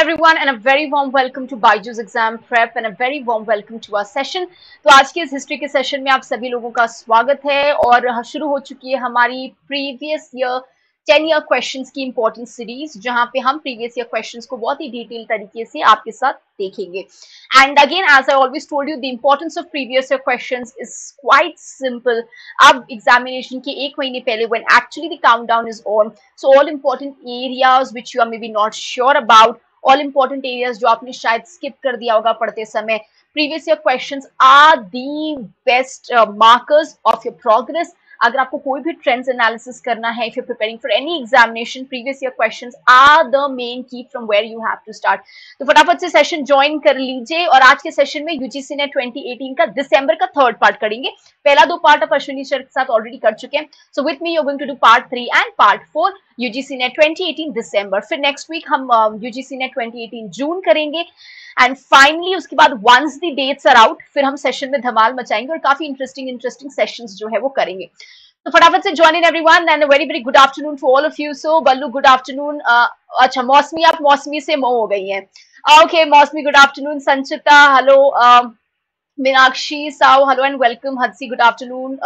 everyone and a very warm welcome to Byju's exam prep and a very warm welcome to our session। तो आज के इस history के session में आप सभी लोगों का स्वागत है और शुरू हो चुकी है हमारी प्रीवियस ईयर 10 ईयर क्वेश्चंस की इंपॉर्टेंट सीरीज, जहां पे हम प्रीवियस ईयर क्वेश्चंस को बहुत ही डिटेल तरीके से आपके साथ देखेंगे। And again as I always told you, the importance of previous year questions is quite simple. अब एग्जामिनेशन के एक महीने पहले when actually the countdown is on, so all important areas which you are maybe not sure about, all important areas जो आपने शायद skip कर दिया होगा पढ़ते समय, previous year questions are the best markers of your progress. अगर आपको कोई भी ट्रेंड्स एनालिसिस करना है, if you preparing for any examination, previous year questions are the main key from where you have to start. तो फटाफट से session join कर लीजिए। और आज के सेशन में यूजीसी ने 2018 का दिसंबर का थर्ड पार्ट करेंगे। पहला दो पार्ट आप अश्विनी सर के साथ ऑलरेडी कर चुके हैं। So with me you are going to do part 3 and part 4 UGC ने 2018 दिसंबर। फिर नेक्स्ट वीक हम यूजीसी ने 2018 जून करेंगे एंड फाइनली उसके बाद once the dates are out, फिर हम सेशन में धमाल मचाएंगे और काफी इंटरेस्टिंग सेशंस जो है वो करेंगे। तो फटाफट से join in everyone and very very good afternoon for all of you. So Ballu good afternoon. अच्छा मौसमी, आप मौसमी से मो हो गई हैं। Okay Mousumi good afternoon. Sanchita hello. Meenakshi Shaw hello and welcome. Hadsi good afternoon.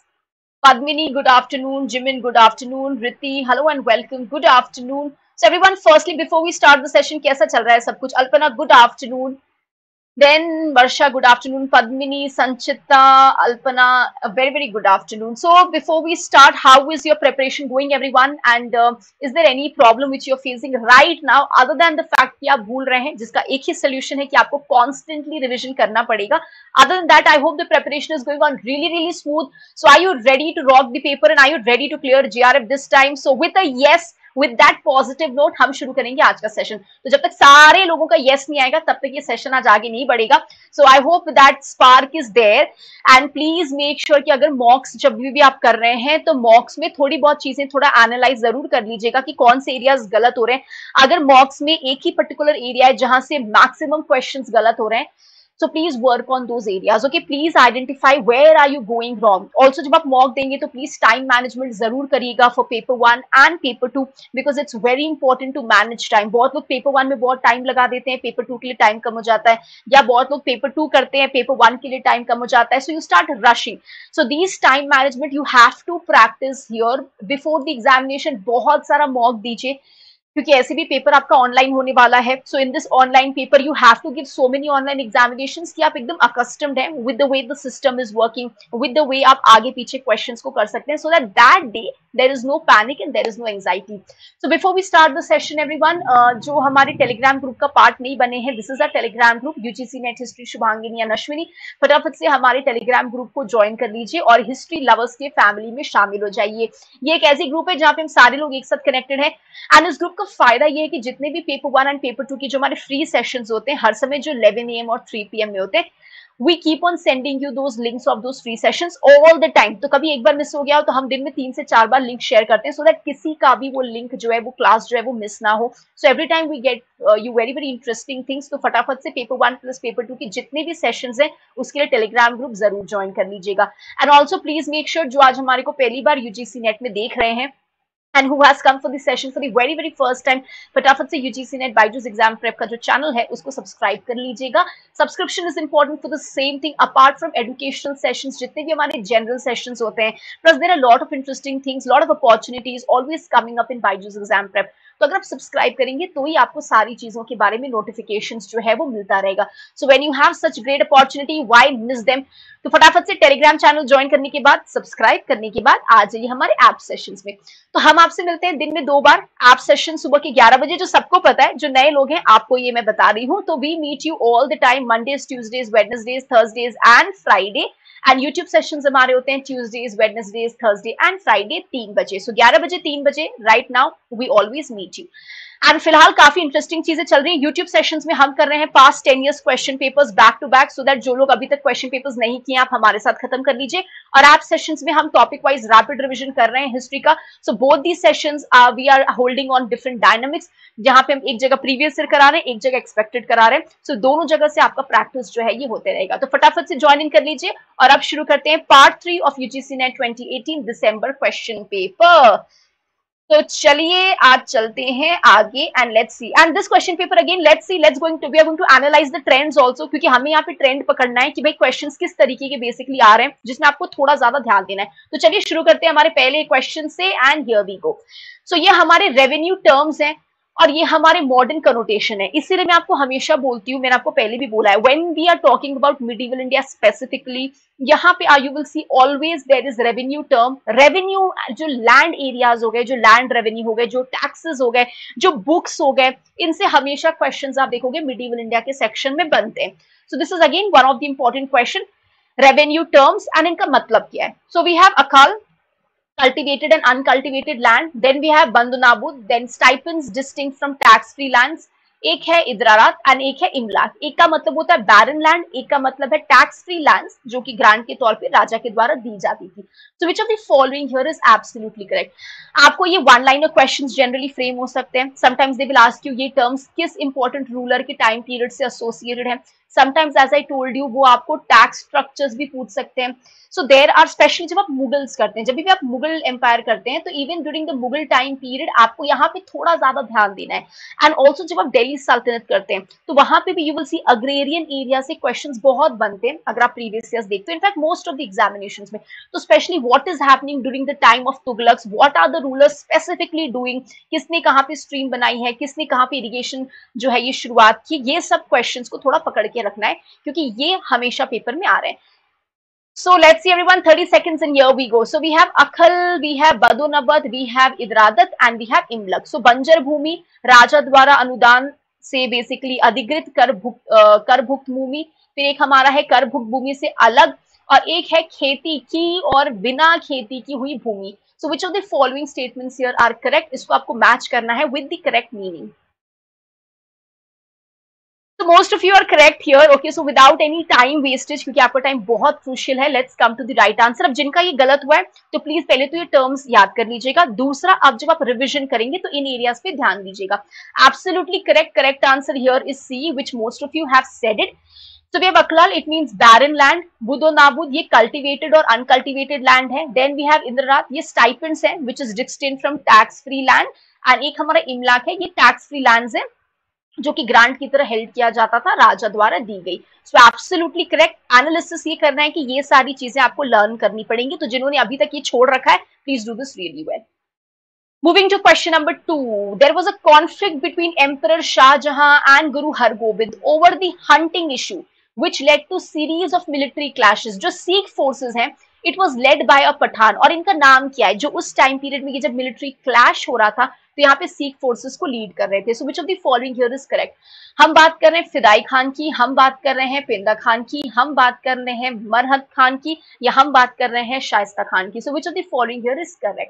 Padmini, good afternoon. Jimin, good afternoon. Riti, hello and welcome. Good afternoon. So everyone, firstly, before we start the session, कैसा चल रहा है सब कुछ? Alpana, good afternoon. Then Varsha, good afternoon. Padmini, Sanchita, Alpana, a very very good afternoon. So before we start, how is your preparation going, everyone? And is there any problem which you're facing right now, other than the fact कि आप भूल रहे हैं, जिसका एक ही solution है कि आपको constantly revision करना पड़ेगा. Other than that, I hope the preparation is going on really smooth. So are you ready to rock the paper and are you ready to clear JRF this time? So with a yes, with that positive note, हम शुरू करेंगे आज का session. तो जब तक सारे लोगों का yes नहीं आएगा तब तक ये सेशन आज आगे नहीं बढ़ेगा। So I hope that spark is there and please make sure कि अगर मॉक्स जब भी आप कर रहे हैं तो मॉक्स में थोड़ी बहुत चीजें थोड़ा एनालाइज जरूर कर लीजिएगा कि कौन से एरियाज गलत हो रहे हैं। अगर मॉक्स में एक ही पर्टिकुलर एरिया है जहां से मैक्सिमम क्वेश्चंस गलत हो रहे हैं, so please work on those areas. Okay, please identify where are you going wrong. Also जब आप मॉक देंगे तो प्लीज टाइम मैनेजमेंट जरूर करिएगा for paper 1 and paper 2 because it's very important to manage time. बहुत लोग पेपर 1 में बहुत टाइम लगा देते हैं, पेपर 2 के लिए टाइम कम हो जाता है, या बहुत लोग पेपर 2 करते हैं, पेपर 1 के लिए टाइम कम हो जाता है, so you start rushing. So these time management you have to practice here before the examination. बहुत सारा मॉक दीजिए क्योंकि ऐसे भी पेपर आपका ऑनलाइन होने वाला है। So in this online paper you have to give so many online examinations कि आप एकदम अकस्टम्ड हैं with the way the system is working, with the way आप आगे पीछे क्वेश्चंस को कर सकते हैं, so that that day there is no panic and there is no anxiety. So before we start the session everyone, जो हमारे Telegram group का पार्ट नहीं बने हैं, this is a Telegram group UGC NET history Shubhangini and Ashwini. फटाफट से हमारे Telegram group को ज्वाइन कर लीजिए और हिस्ट्री लवर्स के फैमिली में शामिल हो जाइए। ये एक ऐसी ग्रुप है जहाँ पे हम सारे लोग एक साथ कनेक्टेड है एंड इस ग्रुप का फायदा ये है कि जितने भी पेपर 1 एंड पेपर 2 की जो हमारे फ्री सेशंस होते हैं हर समय जो 11 AM और 3 PM में होते हैं, we keep on sending you those links of those free sessions all the time। तो कभी एक बार मिस हो गया हो तो हम दिन में 3 से 4 बार लिंक शेयर करते हैं सो दैट किसी का भी वो लिंक जो है वो क्लास जो है वो मिस ना हो। So every time we get you very very interesting things. तो फटाफट से पेपर 1 प्लस पेपर 2 की जितने भी सेशंस हैं उसके लिए टेलीग्राम ग्रुप जरूर ज्वाइन कर लीजिएगा। And also please make sure जो आज हमारे को पहली बार यूजीसी नेट में देख रहे हैं and who has come for the session for the very very first time, फटाफट से UGC NET Byju's exam prep का जो चैनल है उसको सब्सक्राइब कर लीजिएगा। Subscription is important for the same thing apart from educational sessions, जितने भी हमारे जनरल सेशंस होते हैं, plus there are lot of interesting things, lot of opportunities always coming up in Byju's exam prep. तो अगर आप सब्सक्राइब करेंगे तो ही आपको सारी चीजों के बारे में नोटिफिकेशंस जो है वो मिलता रहेगा। So when you have such great opportunity, why miss them? तो फटाफट से टेलीग्राम चैनल ज्वाइन करने के बाद, सब्सक्राइब करने के बाद आ जाइए हमारे ऐप सेशंस में। तो हम आपसे मिलते हैं दिन में 2 बार। ऐप सेशन सुबह के 11 बजे, जो सबको पता है, जो नए लोग हैं आपको ये मैं बता रही हूँ। तो we meet you all the time Mondays, Tuesdays, Wednesdays, Thursdays and Friday. And YouTube sessions हमारे होते हैं Tuesdays, Wednesdays, Thursday and Friday 3 बजे। सो 11 बजे 3 बजे right now we always meet you. And फिलहाल काफी इंटरेस्टिंग चीजें चल रही है यूट्यूब सेशंस में। हम कर रहे हैं past 10 years question papers back to back, so that जो लोग अभी तक क्वेश्चन पेपर्स नहीं किए आप हमारे साथ खत्म कर लीजिए। और ऐप सेशंस में हम टॉपिक वाइज रैपिड रिवीजन कर रहे हैं हिस्ट्री का। So both the sessions we are holding on different dynamics, जहां पे हम एक जगह प्रीवियस ईयर करा रहे हैं, एक जगह एक्सपेक्टेड करा रहे हैं। सो दोनों जगह से आपका प्रैक्टिस जो है ये होते रहेगा। तो फटाफट से ज्वाइन इन कर लीजिए और अब शुरू करते हैं पार्ट 3 ऑफ यूजीसी नेट 2018 दिसंबर क्वेश्चन पेपर। तो चलिए आज चलते हैं आगे and let's see and this question paper again let's see let's going to we are going to analyze the trends also, क्योंकि हमें यहाँ पे ट्रेंड पकड़ना है कि भाई क्वेश्चंस किस तरीके के बेसिकली आ रहे हैं जिसमें आपको थोड़ा ज्यादा ध्यान देना है। तो चलिए शुरू करते हैं हमारे पहले क्वेश्चन से and here we go. So ये हमारे रेवेन्यू टर्म्स हैं और ये हमारे मॉडर्न कनोटेशन है, इसीलिए मैं आपको हमेशा बोलती हूँ, मैंने आपको पहले भी बोला है, when we are talking about medieval India specifically, यहाँ पे you will see always there is revenue term. Revenue जो लैंड एरियाज हो गए, जो लैंड रेवेन्यू हो गए, जो टैक्सेस हो गए, जो बुक्स हो गए, इनसे हमेशा क्वेश्चंस आप देखोगे मिडिवल इंडिया के सेक्शन में बनते हैं। So this is again one of the important question, revenue terms and इनका मतलब क्या है। So we have akal, cultivated and uncultivated land, then we have bandunabud, then stipends distinct from tax free lands, एक है इदरारात and एक है इमलाक। एक का मतलब होता है बैरन लैंड, एक का मतलब है टैक्स फ्री लैंड्स जो कि ग्रांट के तौर पे राजा के द्वारा दी जाती थी। So which of the following here is absolutely correct. आपको ये one liner questions generally frame हो सकते हैं, sometimes they will ask you ये टर्म्स किस इंपॉर्टेंट रूलर के टाइम पीरियड से एसोसिएटेड है, sometimes as I told you वो आपको टैक्स स्ट्रक्चर्स भी पूछ सकते हैं। सो देर आर स्पेशली जब आप मुगल्स करते हैं, जब भी आप मुगल एम्पायर करते हैं, तो even during the Mughal time period आपको यहाँ पे थोड़ा ज्यादा ध्यान देना है। एंड ऑल्सो जब आप दिल्ली सल्तनत करते हैं तो वहां पे भी you will see agrarian area से क्वेश्चंस बहुत बनते हैं अगर आप प्रीवियस ईयर्स देखते हो, in fact most of the examinations में। तो specially what is happening during the time of Tughlaqs, what are the rulers specifically doing, किसने कहाँ पे स्ट्रीम बनाई है, किसने कहाँ पे इरिगेशन जो है ये शुरुआत की, ये सब क्वेश्चंस को थोड़ा पकड़ के रखना है क्योंकि ये हमेशा पेपर में आ रहे हैं। So let's see everyone, 30 seconds and here we go. So we have Akhal, we have Badunabad, we have Idradat and we have Imlak. So बंजर भूमि राजा द्वारा अनुदान से बेसिकली अधिकृत कर भुक्त भूमि, फिर एक हमारा है कर भुक्त भूमि से अलग, और एक है खेती की और बिना खेती की हुई भूमि। So which of the following statements here are correct? इसको आपको मैच करना है with the correct meaning. So most of you are correct here. Okay, so without any time wastage, क्योंकि आपका टाइम बहुत क्रूशियल है, let's come to the right answer. अब जिनका ये गलत हुआ है तो प्लीज पहले तो ये टर्म्स याद कर लीजिएगा, दूसरा अब जब आप रिविजन करेंगे तो इन एरियाज पे ध्यान दीजिएगा। Absolutely correct answer here is C, which most of you have said it. So we have Aklal, it means barren land. Budonabud, ये cultivated और uncultivated land है. Then we have Indrarat, ये stipends है, which is distinct from tax free land. And एक हमारा इमलाक है, ये tax free lands है जो कि ग्रांट की तरह हेल्ड किया जाता था, राजा द्वारा दी गई। So absolutely correct. एनालिसिस ये करना है कि ये सारी चीजें आपको लर्न करनी पड़ेंगी, तो जिन्होंने अभी तक ये छोड़ रखा है please do this really well. Moving to question number 2, there was a conflict between Emperor Shah Jahan and Guru Hargobind over the hunting issue, which led to series of military clashes. जो Sikh forces हैं, it was led by a Pathan, और इनका नाम क्या है जो उस time period में जब मिलिट्री क्लैश हो रहा था तो यहाँ पे सिख फोर्सेस को लीड कर रहे थे। So which of the following here is correct. हम बात कर रहे हैं फिदाई खान की, हम बात कर रहे हैं पेंदा खान की, हम बात कर रहे हैं मरहत खान की, या हम बात कर रहे हैं शाइस्ता खान की। So which of the following here is correct.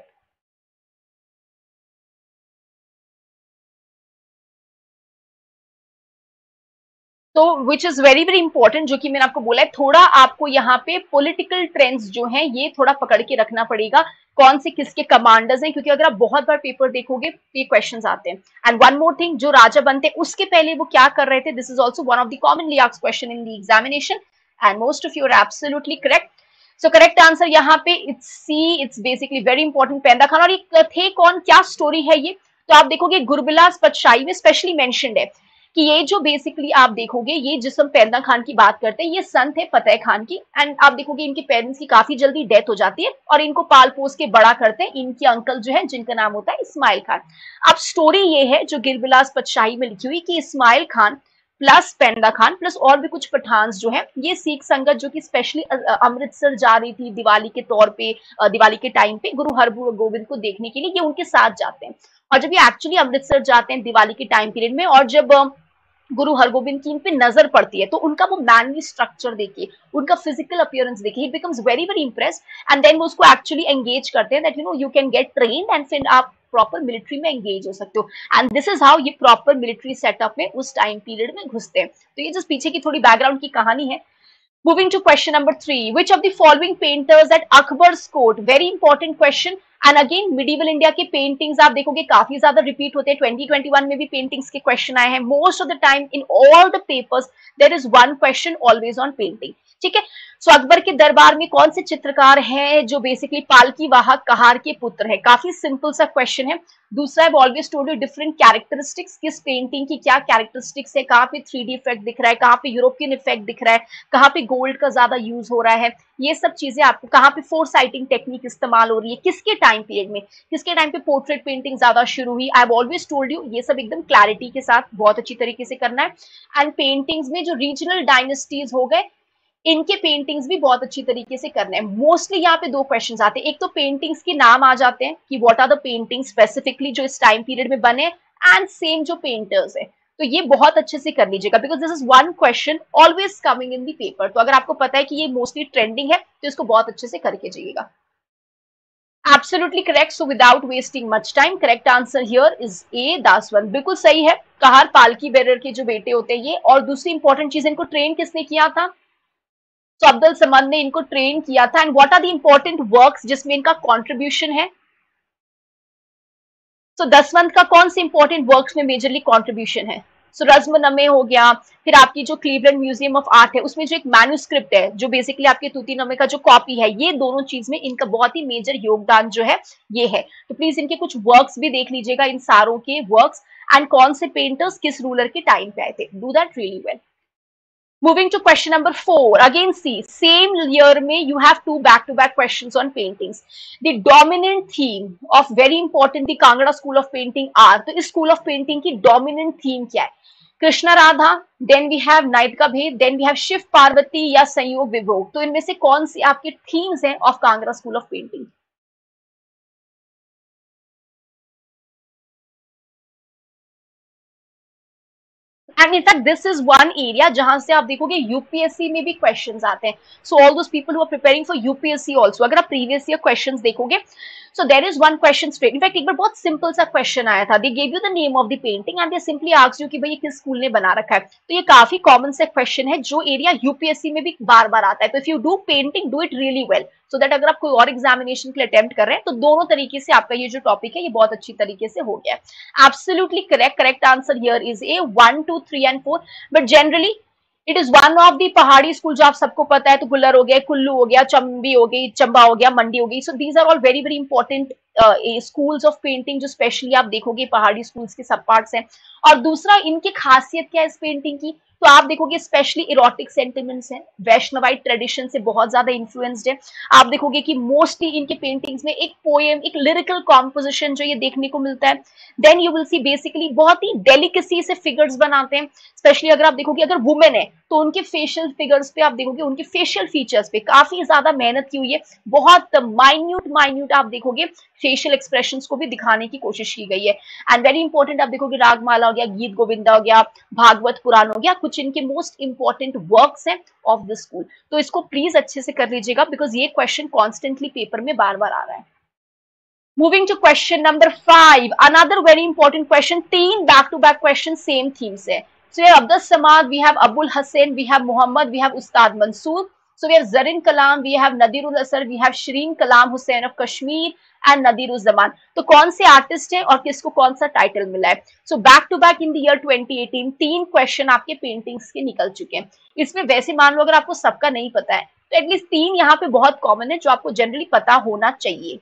तो which is very very important, जो कि मैंने आपको बोला है, थोड़ा आपको यहाँ पे पॉलिटिकल ट्रेंड्स जो हैं ये थोड़ा पकड़ के रखना पड़ेगा, कौन से किसके कमांडर्स हैं, क्योंकि अगर आप बहुत बार पेपर देखोगे ये क्वेश्चंस आते हैं। एंड वन मोर थिंग, जो राजा बनते उसके पहले वो क्या कर रहे थे, this is also one of the commonly asked question in the examination and most of you are absolutely correct. So correct answer यहाँ पे it's C, it's basically very important, Painda Khan. और ये थे कौन, क्या स्टोरी है ये, तो आप देखोगे गुरबिलास पतशाही में स्पेशली मेंशन्ड है कि ये जो बेसिकली आप देखोगे, ये जिस हम पेंदा खान की बात करते हैं, ये सन थे फतेह खान की। एंड आप देखोगे इनके पेरेंट्स की काफी जल्दी डेथ हो जाती है और इनको पाल पोस के बड़ा करते हैं इनके अंकल जो है, जिनका नाम होता है इस्माइल खान। अब स्टोरी ये है जो गिरबिलास पतशाही में लिखी हुई कि इस्माइल खान प्लस पेंदा खान प्लस और भी कुछ पठान जो है, ये सिख संगत जो कि स्पेशली अमृतसर जा रही थी दिवाली के तौर पे, दिवाली के टाइम पे गुरु हरगोबिंद को देखने के लिए, ये उनके साथ जाते हैं। और जब ये एक्चुअली अमृतसर जाते हैं दिवाली के टाइम पीरियड में, और जब गुरु हरगोबिंद की इन पे नजर पड़ती है तो उनका वो मैनली स्ट्रक्चर देखिए, उनका फिजिकल अपीयरेंस देखिए, he becomes very very impressed and then वो उसको एक्चुअली एंगेज करते हैं that you can get trained and फिर आप प्रॉपर मिलिट्री में एंगेज हो सकते हो। एंड दिस इज हाउ ये प्रॉपर मिलिट्री सेटअप में उस टाइम पीरियड में घुसते हैं। तो ये जस्ट पीछे की थोड़ी बैकग्राउंड की कहानी है। Moving to question number 3, which of the following painters at Akbar's court, very important question, and again medieval India के paintings आप देखोगे काफी ज्यादा repeat होते हैं, 2021 में भी paintings के question आए हैं। Most of the time in all the papers there is one question always on painting, ठीक है। सो अकबर के दरबार में कौन से चित्रकार हैं जो बेसिकली पालकी वाहक कहार के पुत्र है? काफी सिंपल सा क्वेश्चन है। दूसरा है always told you different characteristics, किस पेंटिंग की क्या कैरेक्टरिस्टिक्स है, कहाँ पे 3D इफेक्ट दिख रहा है, कहाँ पे यूरोपियन इफेक्ट दिख रहा है, कहाँ पे गोल्ड का ज्यादा यूज हो रहा है, ये सब चीजें आपको, कहाँ पे फोर साइटिंग टेक्निक इस्तेमाल हो रही है, किसके टाइम पीरियड में, किसके टाइम पे पोर्ट्रेट पेंटिंग ज्यादा शुरू हुई। I have always told you ये सब एकदम क्लैरिटी के साथ बहुत अच्छी तरीके से करना है। एंड पेंटिंग्स में जो रीजनल डायनेस्टीज हो गए, इनके पेंटिंग्स भी बहुत अच्छी तरीके से करने हैं। मोस्टली यहाँ पे दो क्वेश्चंस आते हैं, एक तो पेंटिंग्स के नाम आ जाते हैं कि what are the painting specifically जो इस टाइम पीरियड में बने, एंड सेम जो पेंटर्स है, तो ये बहुत अच्छे से कर लीजिएगा because this is one question always coming in the paper. तो अगर आपको पता है कि ये मोस्टली ट्रेंडिंग है तो इसको बहुत अच्छे से करके जाइएगा। Absolutely correct. So without wasting much time, correct answer here is A, दासवंत। बिल्कुल सही है। कहार पालकी बेरर के जो बेटे होते हैं ये, और दूसरी इंपॉर्टेंट चीज, इनको ट्रेन किसने किया था? तो अब्दुल समद ने इनको ट्रेन किया था। And what are the important works जिसमें इनका कंट्रीब्यूशन है? तो दसवंत का कौन से इंपॉर्टेंट वर्क्स में मेजरली कंट्रीब्यूशन है? सो रज्म नमे हो गया, फिर आपकी जो क्लीवलैंड म्यूजियम ऑफ आर्ट है उसमें जो एक मैन्यूस्क्रिप्ट है जो बेसिकली आपके तूती नमे का जो कॉपी है, ये दोनों चीज में इनका बहुत ही मेजर योगदान जो है ये है। तो प्लीज इनके कुछ वर्क्स भी देख लीजिएगा, इन सारों के वर्क्स, एंड कौन से पेंटर्स किस रूलर के टाइम पे आए थे। Do that really well. Moving to question number 4, again see, same year में you have two back-to-back questions on paintings. The dominant theme of very important the Kangra School of Painting are, तो इस School of Painting की dominant theme क्या है? Krishna Radha, then we have नाइट का भेद, then we have Shiv Parvati या संयोग विभोग। तो इनमें से कौन सी आपके themes हैं of Kangra School of Painting? And in fact this is one area जहां से आप देखोगे यूपीएससी में भी क्वेश्चंस आते हैं। So all those people who are preparing for UPSC also, अगर आप प्रीवियस ईयर क्वेश्चंस देखोगे, so there is one question straight. In fact एक बार बहुत सिंपल सा क्वेश्चन आया था, they gave you the name of the painting and they simply asked you कि भाई ये किस स्कूल ने बना रखा है। तो ये काफी कॉमन सा क्वेश्चन है जो एरिया यूपीएससी में भी बार बार आता है। तो if you do painting, do it really well, so that अगर आप कोई और एग्जामिनेशन के लिए अटेम्प्ट कर रहे हैं तो दोनों तरीके से आपका ये जो टॉपिक है ये बहुत अच्छी तरीके से हो गया है। Absolutely correct, correct answer here is A 1, 2, 3 and 4। But generally it is one of the Pahari school जो आप सबको पता है, तो गुल्लर हो गया, कुल्लू हो गया, चंबी हो गई, चंबा हो गया, मंडी हो गई। So these are all very very important schools of painting जो स्पेशली आप देखोगे पहाड़ी स्कूल्स के सब पार्ट्स हैं। और दूसरा इनकी खासियत क्या है इस पेंटिंग की, तो आप देखोगे स्पेशली इरोटिक सेंटिमेंट्स हैं, वैष्णवाइट ट्रेडिशन से बहुत ज्यादा इन्फ्लुएंस्ड है। आप देखोगे कि मोस्टली इनके पेंटिंग्स में एक पोएम, एक लिरिकल कॉम्पोजिशन जो ये देखने को मिलता है। Then you will see basically बहुत ही डेलिकेसी से फिगर्स बनाते हैं। स्पेशली अगर आप देखोगे अगर वुमेन है तो उनके फेशियल फिगर्स पे आप देखोगे, उनके फेशियल फीचर्स पे काफी ज्यादा मेहनत की हुई है। बहुत माइन्यूट माइन्यूट आप देखोगे फेशियल एक्सप्रेशंस को भी दिखाने की कोशिश की गई है। एंड वेरी इंपॉर्टेंट आप देखोगे रागमाला हो गया, गीत गोविंदा हो गया, भागवत पुराण हो गया, कुछ इनके मोस्ट इंपॉर्टेंट वर्क्स हैं ऑफ द स्कूल। तो इसको प्लीज अच्छे से कर लीजिएगा बिकॉज ये क्वेश्चन कॉन्स्टेंटली पेपर में बार बार आ रहा है। Moving to question number 5, another very important question, तीन back to back question same themes है। So we have Abdul Samad, we have Abul Hussain, we have Muhammad, we have Ustad Mansoor. So we have Zarin Kalam, we have Nadirul Asar, we have Shireen Kalam Hussain of Kashmir and Nadirul Zaman. तो कौन से artist है और किसको कौन सा title मिला है? So back to back in the year 2018 तीन क्वेश्चन आपके पेंटिंग्स के निकल चुके हैं। इसमें वैसे मान लो अगर आपको सबका नहीं पता है तो एटलीस्ट तीन यहाँ पे बहुत कॉमन है जो आपको जनरली पता होना चाहिए।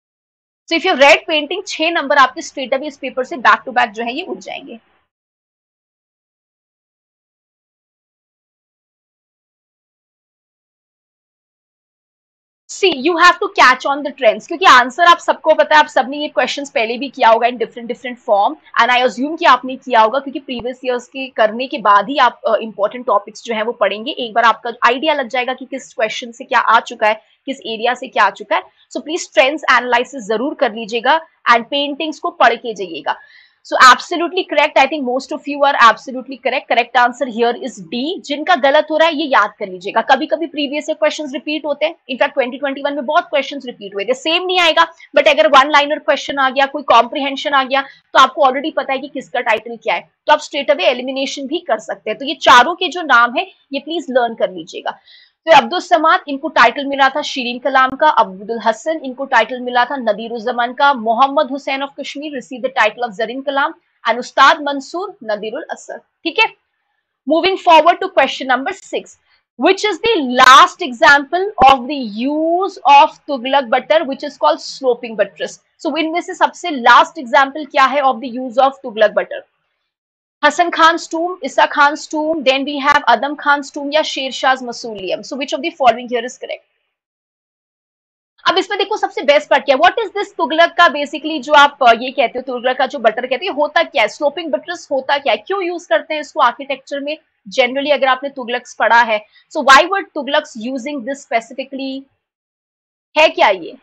So if you read painting 6 number आपके स्ट्रेट अवे इस पेपर से बैक टू बैक जो है ये उठ जाएंगे। See you have to catch on the trends, क्योंकि आंसर आप सबको पता है, आप सबने ये क्वेश्चंस पहले भी किया होगा in different different form, and I assume कि आपने किया होगा क्योंकि प्रीवियस ईयर्स के करने के बाद ही आप इंपॉर्टेंट टॉपिक्स जो है वो पढ़ेंगे। एक बार आपका आइडिया लग जाएगा कि किस क्वेश्चन से क्या आ चुका है, किस एरिया से क्या आ चुका है। सो प्लीज ट्रेंड्स एनालिसिस जरूर कर लीजिएगा एंड पेंटिंग्स को पढ़ के जाइएगा। So absolutely correct. I think most of you are absolutely correct. Correct answer here is D. जिनका गलत हो रहा है ये याद कर लीजिएगा, कभी कभी प्रीवियस ईयर क्वेश्चंस रिपीट होते हैं। इनफैक्ट 2021 में बहुत क्वेश्चंस रिपीट हुए थे, सेम नहीं आएगा बट अगर वन लाइनर क्वेश्चन आ गया, कोई कॉम्प्रिहेंशन आ गया तो आपको ऑलरेडी पता है कि किसका टाइटल क्या है, तो आप स्ट्रेट अवे एलिमिनेशन भी कर सकते हैं। तो ये चारों के जो नाम है ये प्लीज लर्न कर लीजिएगा। तो अब्दुल समाद इनको टाइटल मिला था शीरीन कलाम का, अब्दुल हसन इनको टाइटल मिला था नदीरुज़्ज़मान का, Mohammad Hussain of Kashmir receive the title of Zarrin Kalam and Ustad Mansur Nadirul Asr. ठीक है, moving forward to question number 6। which is the last example of the use of Tughlaq butter which is called sloping buttress. So इनमें से सबसे last example क्या है of the use of Tughlaq butter? Hassan Khan's tomb, Isa Khan's tomb, then we have Adam Khan's tomb या शेरशाह's mausoleum. So which of the following here is correct? अब इसमें देखो सबसे बेस्ट पार्ट क्या है, व्हाट इज दिस तुगलक का basically जो आप ये कहते हो तुगलक का जो बटर कहते हैं होता क्या है, स्लोपिंग बटर्स होता क्या है, क्यों यूज करते हैं इसको आर्किटेक्चर में जनरली अगर आपने तुगलक्स पढ़ा है, so why were Tughlaqs using this specifically, है क्या ये?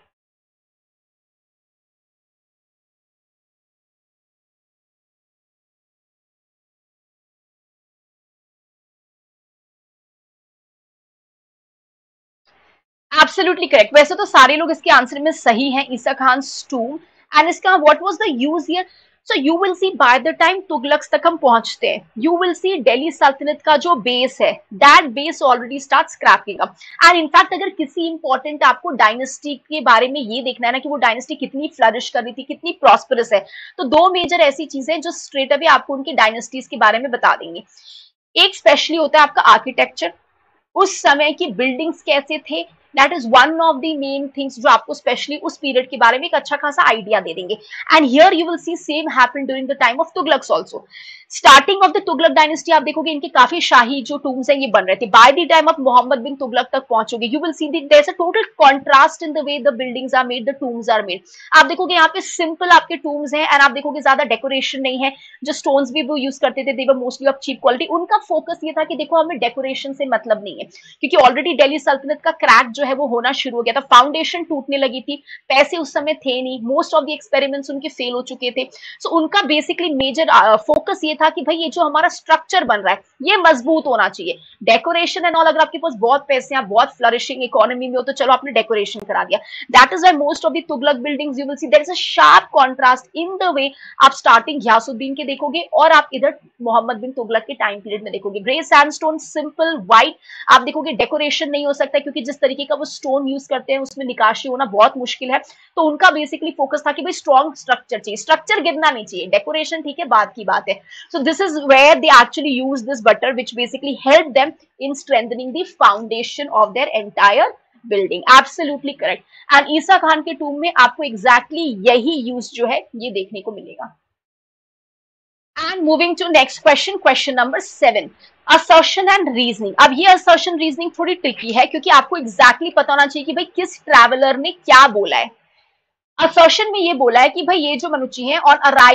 एब्सोल्युटली करेक्ट, वैसे तो सारे लोग इसके आंसर में सही हैं, ईसा खान टूम, एंड इसका what was the use here, so you will see by the time Tughlaqs तक हम पहुंचते हैं, यू विल सी दिल्ली सल्तनत का जो बेस है that base already starts cracking up, and in fact अगर किसी इंपॉर्टेंट आपको डायनेस्टी के बारे में ये देखना है ना कि वो डायनेस्टी कितनी फ्लरिश कर रही थी, कितनी प्रॉस्परस है, तो दो मेजर ऐसी चीजें जो स्ट्रेट अवे आपको उनकी डायनेस्टीज के बारे में बता देंगे। एक स्पेशली होता है आपका आर्किटेक्चर, उस समय की बिल्डिंग्स कैसे थे, that is one of the main things जो आपको स्पेशली उस पीरियड के बारे में एक अच्छा खासा आइडिया दे देंगे। And here you will see same happen during the time of Tughlaqs also. Starting of the Tughlaq dynasty आप देखोगे इनके काफी शाही जो टूम्स हैं ये बन रहे थे, by the time of Mohammad bin Tughlaq तक पहुंचोगे you will see there is a total contrast in the way the buildings are made, the tombs are made. आप देखोगे यहाँ पे सिंपल आपके टूम्स हैं एंड आप देखोगे ज्यादा डेकोरेशन नहीं है, जो स्टोन्स भी वो यूज करते थे they were mostly of cheap quality, उनका फोकस ये था कि देखो हमें डेकोरेशन से मतलब नहीं है, क्योंकि ऑलरेडी दिल्ली सल्तनत का क्रैक जो है वो होना शुरू हो गया था, फाउंडेशन टूटने लगी थी, पैसे उस समय थे नहीं, मोस्ट ऑफ द एक्सपेरिमेंट्स उनके फेल हो चुके थे, सो उनका बेसिकली मेजर फोकस ये था कि भाई ये जो हमारा स्ट्रक्चर बन रहा है ये मजबूत होना चाहिए, डेकोरेशन एंड ऑल अगर आपके पास बहुत पैसे हैं, बहुत फ्लरिशिंग इकोनॉमी में हो तो चलो आपने डेकोरेशन करा दिया, that is why most of the Tughlaq buildings you will see there is a sharp contrast in the way आप स्टार्टिंग घियासुद्दीन के देखोगे और आप इधर मोहम्मद बिन तुगलक के टाइम पीरियड में देखोगे, ग्रे सैंडस्टोन सिंपल व्हाइट, आप देखोगे डेकोरेशन नहीं हो सकता क्योंकि जिस तरीके का वो स्टोन यूज करते हैं उसमें निकाशी होना बहुत मुश्किल है, तो उनका बेसिकली फोकस था कि भाई स्ट्रॉन्ग स्ट्रक्चर चाहिए, स्ट्रक्चर गिरना नहीं चाहिए, डेकोरेशन ठीक है बाद की बात है। So this is where they actually use this butter which basically help them in strengthening the foundation of their entire building, absolutely correct. And Isa Khan के टूम में आपको एग्जैक्टली यही यूज जो है ये देखने को मिलेगा। And moving to next question, question number 7, assertion and reasoning. अब ये असर्शन रीजनिंग थोड़ी ट्रिकी है क्योंकि आपको एग्जैक्टली पता होना चाहिए कि भाई किस ट्रैवलर ने क्या बोला है। असर्शन में ये बोला है कि भाई ये जो मनुष्य है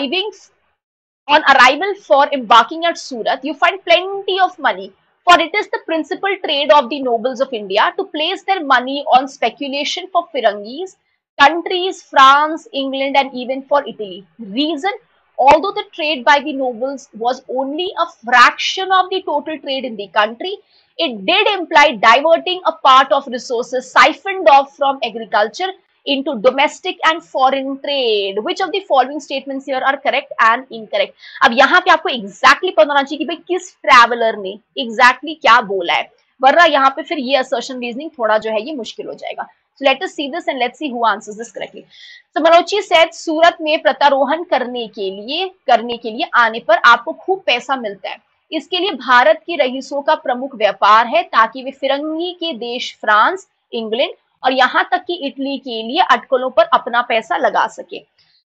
on arrival for embarking at Surat, you find plenty of money, for it is the principal trade of the nobles of India to place their money on speculation for Firangis, countries, France, England, and even for Italy. Reason, although the trade by the nobles was only a fraction of the total trade in the country, it did imply diverting a part of resources siphoned off from agriculture into domestic and foreign trade. Which of the following statements here are correct and incorrect? अब यहाँ पे आपको exactly पता होना चाहिए कि भाई किस ट्रैवलर ने exactly क्या बोला है, वरना यहाँ पे फिर ये assertion reasoning थोड़ा जो है ये मुश्किल हो जाएगा। So let us see this and let's see who answers this correctly. So Manochi said सूरत में प्रतारोहण करने के लिए आने पर आपको खूब पैसा मिलता है, इसके लिए भारत के रईसों का प्रमुख व्यापार है ताकि वे फिरंगी के देश फ्रांस, इंग्लैंड और यहां तक कि इटली के लिए अटकलों पर अपना पैसा लगा सके।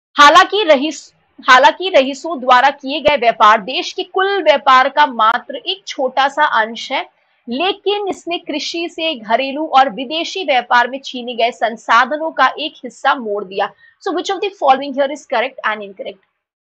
हालांकि रईसों द्वारा किए गए व्यापार देश के कुल व्यापार का मात्र एक छोटा सा अंश है, लेकिन इसने कृषि से घरेलू और विदेशी व्यापार में छीने गए संसाधनों का एक हिस्सा मोड़ दिया। So which of the following here is correct and incorrect?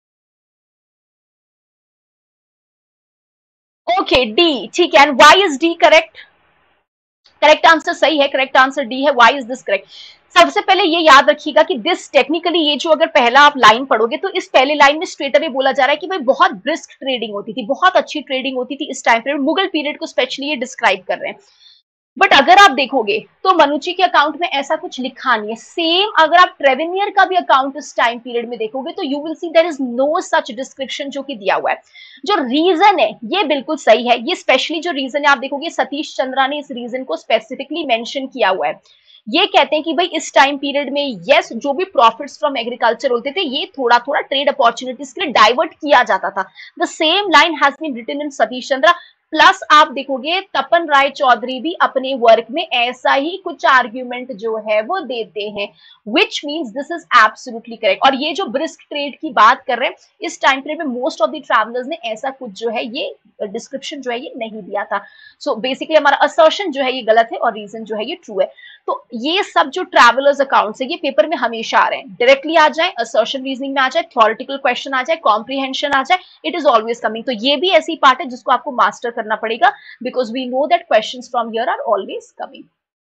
Okay D, ठीक है, and why is D correct? Correct answer सही है, करेक्ट आंसर डी है। Why is this correct? सबसे पहले ये याद रखिएगा कि दिस टेक्निकली ये जो अगर पहला आप लाइन पढ़ोगे तो इस पहले लाइन में स्ट्रेट अवे बोला जा रहा है कि भाई बहुत ब्रिस्क ट्रेडिंग होती थी, बहुत अच्छी ट्रेडिंग होती थी इस टाइम पीरियड, मुगल पीरियड को स्पेशली ये डिस्क्राइब कर रहे हैं। बट अगर आप देखोगे तो मनुची के अकाउंट में ऐसा कुछ लिखा नहीं है। सेम अगर आप ट्रेवेनियर का भी अकाउंट इस टाइम पीरियड में देखोगे तो you will see there is no such description जो कि दिया हुआ है। जो रीजन है ये बिल्कुल सही है, ये स्पेशली जो रीजन है आप देखोगे सतीश चंद्रा ने इस रीजन को स्पेसिफिकली मेंशन किया हुआ है। ये कहते हैं कि भाई इस टाइम पीरियड में यस जो भी प्रॉफिट्स फ्रॉम एग्रीकल्चर होते थे ये थोड़ा थोड़ा ट्रेड अपॉर्चुनिटीज के लिए डाइवर्ट किया जाता था। The same line has been written in Satish Chandra plus आप देखोगे तपन राय चौधरी भी अपने वर्क में ऐसा ही कुछ आर्ग्यूमेंट जो है वो देते हैं, which means this is absolutely correct. और ये जो ब्रिस्क ट्रेड की बात कर रहे हैं, इस टाइम पीरियड में मोस्ट ऑफ द ट्रैवलर्स ने ऐसा कुछ जो है ये डिस्क्रिप्शन जो है ये नहीं दिया था। सो बेसिकली हमारा असर्शन जो है ये गलत है और रीजन जो है ये ट्रू है। तो ये सब जो ट्रैवलर्स अकाउंट्स है ये पेपर में हमेशा आ रहे हैं, डायरेक्टली आ जाए, असर्शन रीजनिंग में आ जाए, थ्योरेटिकल क्वेश्चन आ जाए, कॉम्प्रीहेंशन आ जाए, इट इज ऑलवेज कमिंग। तो ये भी ऐसी पार्ट है जिसको आपको मास्टर करना पड़ेगा, because we know that questions from here are always coming.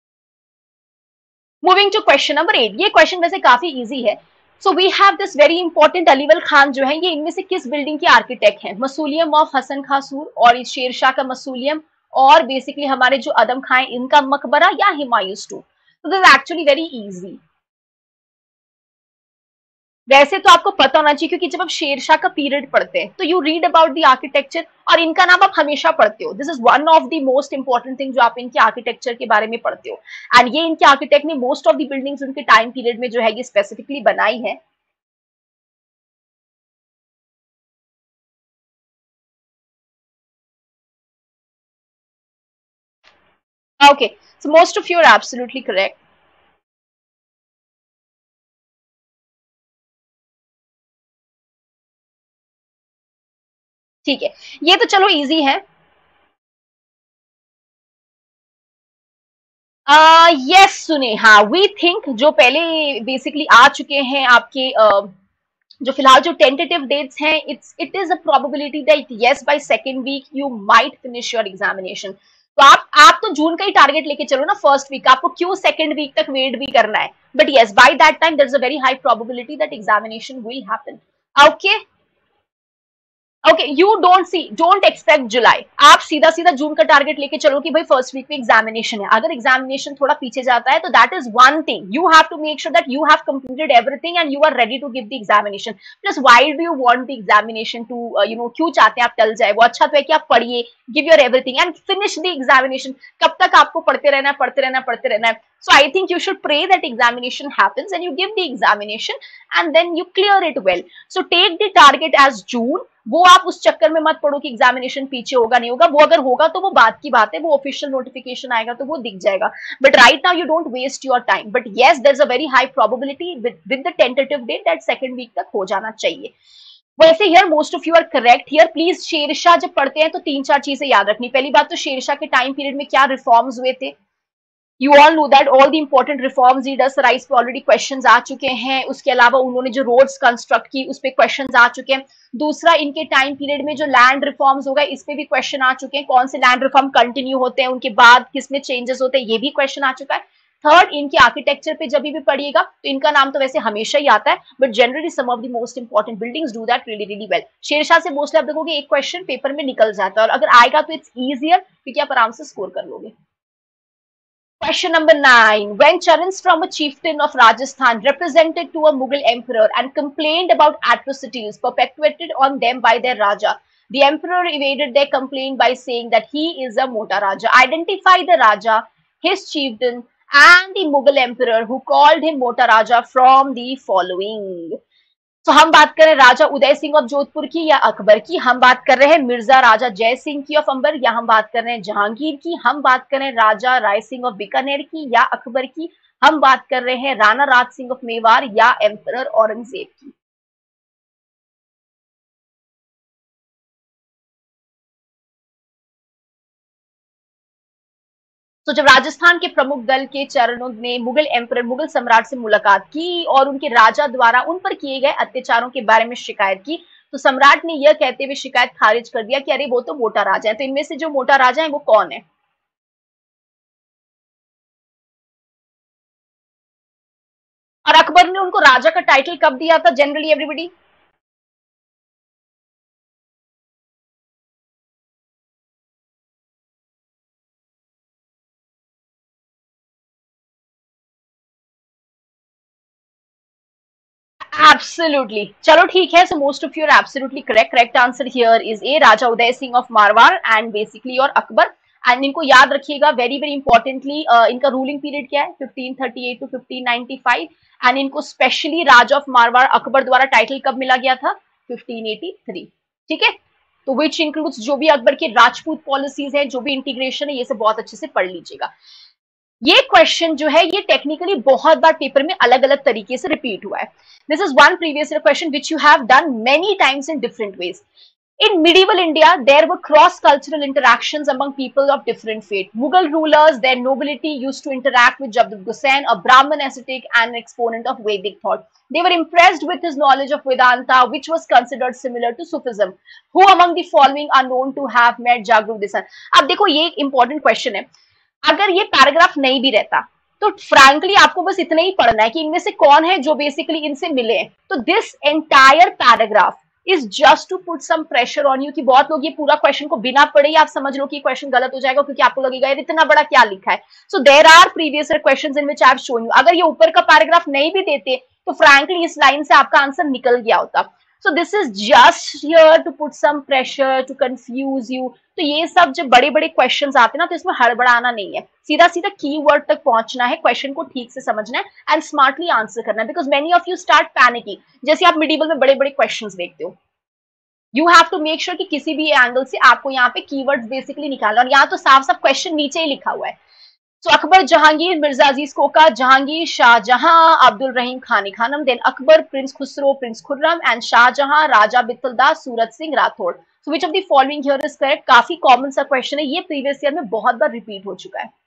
Moving to question number 8, ये क्वेश्चन वैसे काफी इजी है। So we have this very important, Aliwal Khan जो है ये इनमें से किस बिल्डिंग के आर्किटेक्ट हैं? मसूलियम ऑफ हसन खासूर, और शेरशाह का मसूलियम, और बेसिकली हमारे जो अदम खां इनका मकबरा, या हुमायूंस टू? तो दिस एक्चुअली वेरी इजी। वैसे तो आपको पता होना चाहिए, क्योंकि जब आप शेरशाह का पीरियड पढ़ते हैं तो you read about the architecture, और इनका नाम आप हमेशा पढ़ते हो। This is one of the most important thing जो आप इनके आर्किटेक्चर के बारे में पढ़ते हो। एंड ये इनके आर्किटेक्ट ने मोस्ट ऑफ द बिल्डिंग्स उनके टाइम पीरियड में जो है ये स्पेसिफिकली बनाई है। Okay, so most of you are absolutely correct. ठीक है, ये तो चलो इजी है। यस सुने, हाँ, वी थिंक जो पहले बेसिकली आ चुके हैं आपके जो फिलहाल जो टेंटेटिव डेट्स हैं, it is a probability that yes by second week you might finish your examination. तो आप तो जून का ही टारगेट लेके चलो ना, फर्स्ट वीक, आपको क्यों सेकेंड वीक तक वेट भी करना है? But yes, by that time there is a very high probability that examination will happen. Okay, okay, you don't see, don't expect July, आप सीधा सीधा जून का टारगेट लेके चलो कि भाई फर्स्ट वीक में एग्जामिनेशन है। अगर एग्जामिनेशन थोड़ा पीछे जाता है तो that is one thing, you have to make sure that you have completed everything and you are ready to give the examination. Plus why do you want the examination to क्यों चाहते हैं आप टल जाए? वो अच्छा तो है कि आप पढ़िए, give your everything and finish the examination. कब तक आपको पढ़ते रहना है, पढ़ते रहना है, पढ़ते रहना है? So I think you should pray that examination happens and you give the examination and then you clear it well. So take the target as June. वो आप उस चक्कर में मत पड़ो कि एग्जामिनेशन पीछे होगा नहीं होगा, वो अगर होगा तो वो बात की बात है, वो ऑफिशियल नोटिफिकेशन आएगा तो वो दिख जाएगा। But right now you don't waste your time, but yes there is a very high probability with the tentative date that second week तक हो जाना चाहिए। वैसे here most of you are correct. Here please Shershah जब पढ़ते हैं तो 3-4 चीजें याद रखनी। पहली बात तो शेरशाह के टाइम पीरियड में क्या रिफॉर्म्स हुए थे, you all know that all the important reforms ही डज राइज पे ऑलरेडी क्वेश्चंस आ चुके हैं। उसके अलावा उन्होंने जो रोड्स कंस्ट्रक्ट की उस पे क्वेश्चंस आ चुके हैं। दूसरा, इनके टाइम पीरियड में जो लैंड रिफॉर्म्स होगा इस पे भी क्वेश्चन आ चुके हैं, कौन से लैंड रिफॉर्म कंटिन्यू होते हैं, उनके बाद किसमें चेंजेस होते हैं, ये भी क्वेश्चन आ चुका है। थर्ड, इनके आर्किटेक्चर पे जब भी पढ़िएगा तो इनका नाम तो वैसे हमेशा ही आता है, but generally some of the most important buildings do that really really well. Shershah से मोस्टली आप देखोगे एक क्वेश्चन पेपर में निकल जाता है, और अगर आएगा तो इट्स ईजियर क्योंकि आप आराम से स्कोर कर लोगे। Question number 9. When Charans from a chieftain of Rajasthan represented to a Mughal emperor and complained about atrocities perpetrated on them by their Raja, the emperor evaded their complaint by saying that he is a Mota Raja. Identify the Raja, his chieftain, and the Mughal emperor who called him Mota Raja from the following. तो हम बात करें Raja Uday Singh of Jodhpur की या अकबर की, हम बात कर रहे हैं मिर्जा राजा जय सिंह की ऑफ अंबर, या हम बात कर रहे हैं जहांगीर की, हम बात करें राजा राय सिंह ऑफ बीकानेर की या अकबर की, हम बात कर रहे हैं राणा राज सिंह ऑफ मेवाड़ या एम्परर औरंगजेब की। तो जब राजस्थान के प्रमुख दल के चरणों ने मुगल एम्परर, मुगल सम्राट से मुलाकात की और उनके राजा द्वारा उन पर किए गए अत्याचारों के बारे में शिकायत की, तो सम्राट ने यह कहते हुए शिकायत खारिज कर दिया कि अरे वो तो मोटा राजा है। तो इनमें से जो मोटा राजा है वो कौन है? और अकबर ने उनको राजा का टाइटल कब दिया था जनरली एवरीबडी? एब्सोल्युटली, चलो ठीक है। So most of you are absolutely correct. Correct answer here is A, Raja Uday Singh of Marwar and basically और अकबर। एंड इनको याद रखिएगा वेरी वेरी इंपॉर्टेंटली, इनका रूलिंग पीरियड क्या है? 1538 टू 1595। एंड इनको स्पेशली राजा ऑफ मारवाड़ अकबर द्वारा टाइटल कब मिला गया था? 1583। ठीक है, तो विच इंक्लूड्स जो भी अकबर की राजपूत पॉलिसीज है, जो भी इंटीग्रेशन है, ये सब बहुत अच्छे से पढ़ लीजिएगा। ये क्वेश्चन जो है ये टेक्निकली बहुत बार पेपर में अलग अलग तरीके से रिपीट हुआ है। This is one previous year question which you have done many times in different ways. In medieval India, there were cross-cultural interactions among people of different faith. Mughal rulers, their nobility used to interact with Jabbar Hussain, a Brahmin ascetic and an exponent of Vedic thought. They were impressed with his knowledge of Vedanta, which was considered similar to Sufism. Who among the following are known to have met Jagru Desai? अब देखो ये एक important question है। अगर ये paragraph नहीं भी रहता तो फ्रैंकली आपको बस इतना ही पढ़ना है कि इनमें से कौन है जो बेसिकली इनसे मिले। तो this entire paragraph is just to put some pressure on you कि बहुत लोग ये पूरा क्वेश्चन को बिना पढ़े ही आप समझ लो कि क्वेश्चन गलत हो जाएगा, क्योंकि आपको लगेगा यार इतना बड़ा क्या लिखा है। So there are previous questions in which I have shown you. अगर ये ऊपर का पैराग्राफ नहीं भी देते तो फ्रैंकली इस लाइन से आपका आंसर निकल गया होता। So this is just here to put some pressure, to confuse you. तो ये सब जब बड़े बड़े क्वेश्चंस आते हैं ना तो इसमें हड़बड़ाना नहीं है, सीधा सीधा कीवर्ड तक पहुंचना है, क्वेश्चन को ठीक से समझना है एंड स्मार्टली आंसर करना है। Because many of you start panicking, जैसे आप मिडिबल में बड़े बड़े क्वेश्चंस देखते हो। You have to make sure कि किसी भी एंगल से आपको यहाँ पे कीवर्ड्स बेसिकली निकालना, और यहाँ तो साफ साफ क्वेश्चन नीचे ही लिखा हुआ है। So Akbar, Jahangir, Mirza Aziz Koka, Jahangir, Shahjahan, Abdul Rahim Khan Khanam, then Akbar, prince Khusrau, prince Khurram and Shahjahan, Raja Bittaldas, Surat Singh Rathore. So which of the following here is correct? काफी कॉमन सा क्वेश्चन है, ये प्रीवियस ईयर में बहुत बार रिपीट हो चुका है।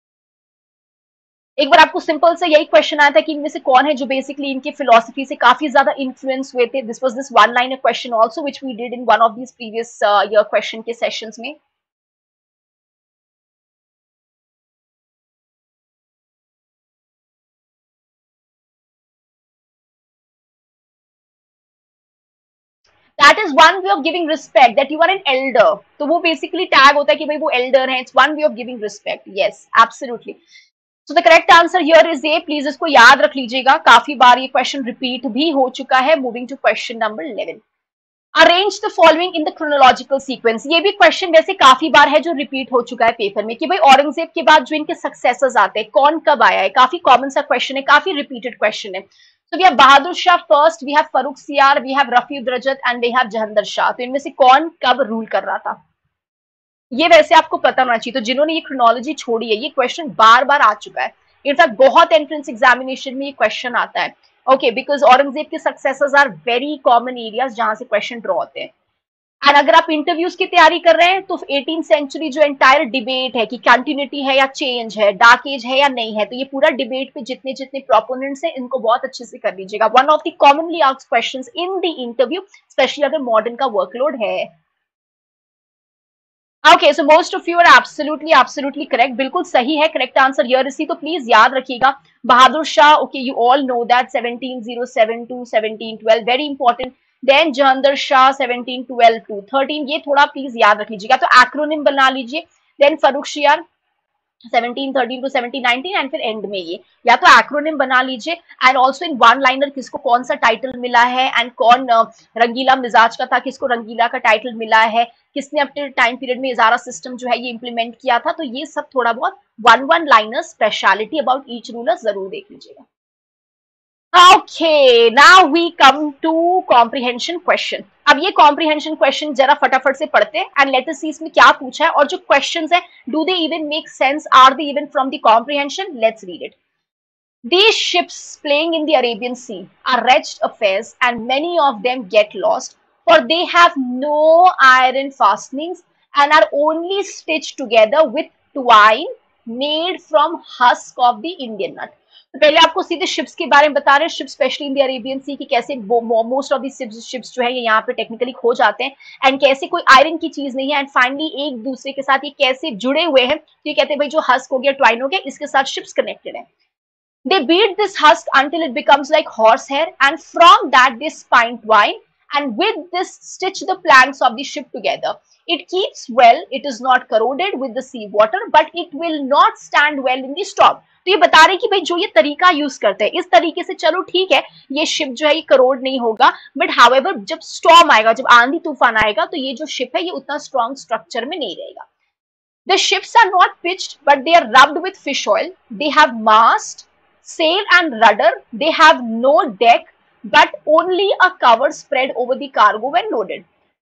एक बार आपको सिंपल से यही क्वेश्चन आया था कि इनमें से कौन है जो बेसिकली इनकी फिलोसफी से काफी ज्यादा इन्फ्लुएंस हुए थे। This was this one liner question also which we did in one of this previous year question के सेशंस में। That is one way of giving respect, that you are an elder. तो वो basically tag होता है कि भाई वो elder है। It's one way of giving respect. Yes, absolutely. So the correct answer here is A. Please इसको याद रख लीजिएगा, काफी बार ये क्वेश्चन रिपीट भी हो चुका है। Moving to question number 11। Arrange the following in the chronological sequence. ये भी क्वेश्चन वैसे काफी बार है जो रिपीट हो चुका है पेपर में कि भाई औरंगजेब के बाद जो इनके सक्सेसर्स आते हैं कौन कब आया है। काफी कॉमन सा क्वेश्चन है, काफी रिपीटेड क्वेश्चन है। So we have Bahadur Shah first, we have Farrukh Siyar, we have Rafiud Rajat and we have Jahangir Shah. तो इनमें से कौन कब रूल कर रहा था, ये वैसे आपको पता होना चाहिए। तो जिन्होंने ये क्रोनोलॉजी छोड़ी है, ये क्वेश्चन बार बार आ चुका है। इनफैक्ट बहुत एंट्रेंस एग्जामिनेशन में ये क्वेश्चन आता है। ओके, बिकॉज औरंगजेब के successors are very common areas जहां से क्वेश्चन ड्रॉ होते हैं। एंड अगर आप इंटरव्यूज की तैयारी कर रहे हैं तो 18th सेंचुरी जो एंटायर डिबेट है कि कंटिन्यूटी है या चेंज है, डार्क एज है या नहीं है, तो ये पूरा डिबेट पे जितने जितने प्रोपोनेंट्स हैं इनको बहुत अच्छे से कर लीजिएगा। One of the commonly asked questions in the interview, specially अगर मॉडर्न का वर्कलोड है। Okay, so most of you are absolutely correct, बिल्कुल सही है। करेक्ट आंसर हियर इसी। तो प्लीज याद रखिएगा Bahadur Shah. Okay, you all know that 1707 to 1712, very important. Then Jahangir Shah 1712 to 13, ये थोड़ा प्लीज याद रख लीजिएगा। तो एक्रोनिम बना लीजिए। देन फरूख सियार 1713 to 1719 एंड फिर एंड में ये या तो एक्रोनिम बना लीजिए। And also in one liner किसको कौन सा टाइटल मिला है एंड कौन रंगीला मिजाज का था, किसको रंगीला का टाइटल मिला है, किसने अपने टाइम पीरियड में इजारा सिस्टम जो है ये इंप्लीमेंट किया था। तो ये सब थोड़ा बहुत one liner speciality about each ruler जरूर देख लीजिएगा। Okay, now we come to comprehension question. अब ये comprehension question जरा फटाफट से पढ़ते हैं and let us see इसमें क्या पूछा है और जो questions है do they even make sense, are they even from the comprehension? Let's read it. These ships playing in the Arabian Sea are wretched affairs and many of them get lost, for they have no iron fastenings and are only stitched together with twine made from husk of the Indian nut. तो पहले आपको सीधे ships के बारे में बता रहे हैं, ships specially in the Arabian sea, कि कैसे मोस्ट ऑफ दी शिप्स जो है ये यहाँ पे टेक्निकली खो जाते हैं एंड कैसे कोई आयरन की चीज नहीं है एंड फाइनली एक दूसरे के साथ ये कैसे जुड़े हुए हैं। तो ये कहते हैं भाई जो हस्क हो गया, ट्वाइन हो गया, इसके साथ शिप्स कनेक्टेड है। They beat this husk until it becomes like horsehair, and from that they spine twine, and with this stitch the planks of the ship together. It keeps well, it is not corroded with the sea water, but it will not stand well in the storm. तो ये बता रहे कि भाई जो ये तरीका use करते हैं इस तरीके से चलो ठीक है, ये शिप जो है ये करोड नहीं होगा, बट हाउएवर जब स्टॉर्म आएगा, जब आंधी तूफान आएगा, तो ये जो शिप है ये उतना स्ट्रॉन्ग स्ट्रक्चर में नहीं रहेगा। The ships are not pitched, but they are rubbed with fish oil. They have mast, sail and rudder. They have no deck, but only a cover spread over the cargo when loaded.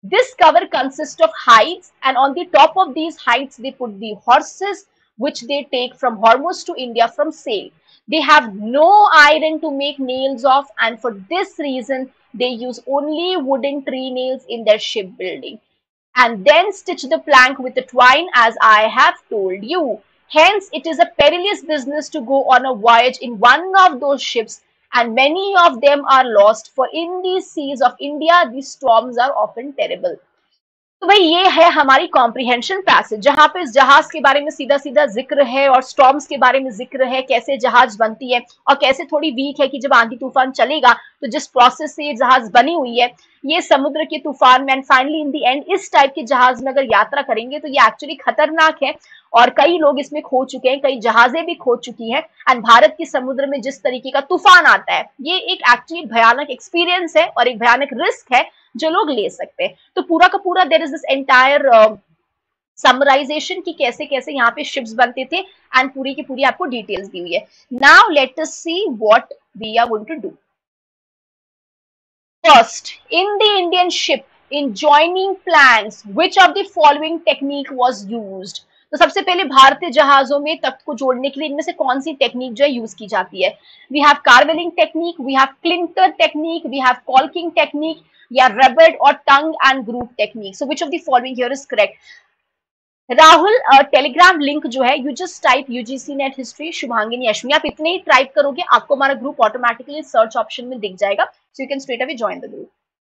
This cover consists of hides, and on the top of these hides they put the horses which they take from Hormuz to India from sale. They have no iron to make nails of, and for this reason they use only wooden tree nails in their shipbuilding, and then stitch the plank with the twine as I have told you. Hence, it is a perilous business to go on a voyage in one of those ships, and many of them are lost, for in these seas of India, the storms are often terrible. तो भाई ये है हमारी comprehension passage, जहां पे इस जहाज के बारे में सीधा सीधा जिक्र है और स्टॉर्म्स के बारे में जिक्र है, कैसे जहाज बनती है और कैसे थोड़ी वीक है कि जब आंधी तूफान चलेगा तो जिस प्रोसेस से ये जहाज बनी हुई है, ये समुद्र के तूफान में and finally in the end इस टाइप के जहाज में अगर यात्रा करेंगे तो ये एक्चुअली खतरनाक है, और कई लोग इसमें खो चुके हैं, कई जहाजें भी खो चुकी हैं, एंड भारत के समुद्र में जिस तरीके का तूफान आता है ये एक एक्चुअली भयानक एक्सपीरियंस है और एक भयानक रिस्क है जो लोग ले सकते हैं। तो पूरा का पूरा there is this entire summarization कि कैसे कैसे यहाँ पे शिप्स बनते थे, एंड पूरी की पूरी आपको डिटेल्स दी हुई है। Now let us see what we are going to do. First, in the Indian ship in joining planks which of the following technique was used. तो सबसे पहले भारतीय जहाजों में तख्त को जोड़ने के लिए इनमें से कौन सी टेक्निक जो है यूज की जाती है? We have carvelling technique, we have clinker technique, we have caulking technique, या रबड़ और tongue and groove technique. So which of the following here is correct? Rahul, Telegram link जो है you just type UGC NET history Shubhangini Ashwini, आप इतने ही type करोगे आपको हमारा group automatically search option में दिख जाएगा, so you can straight away join the group.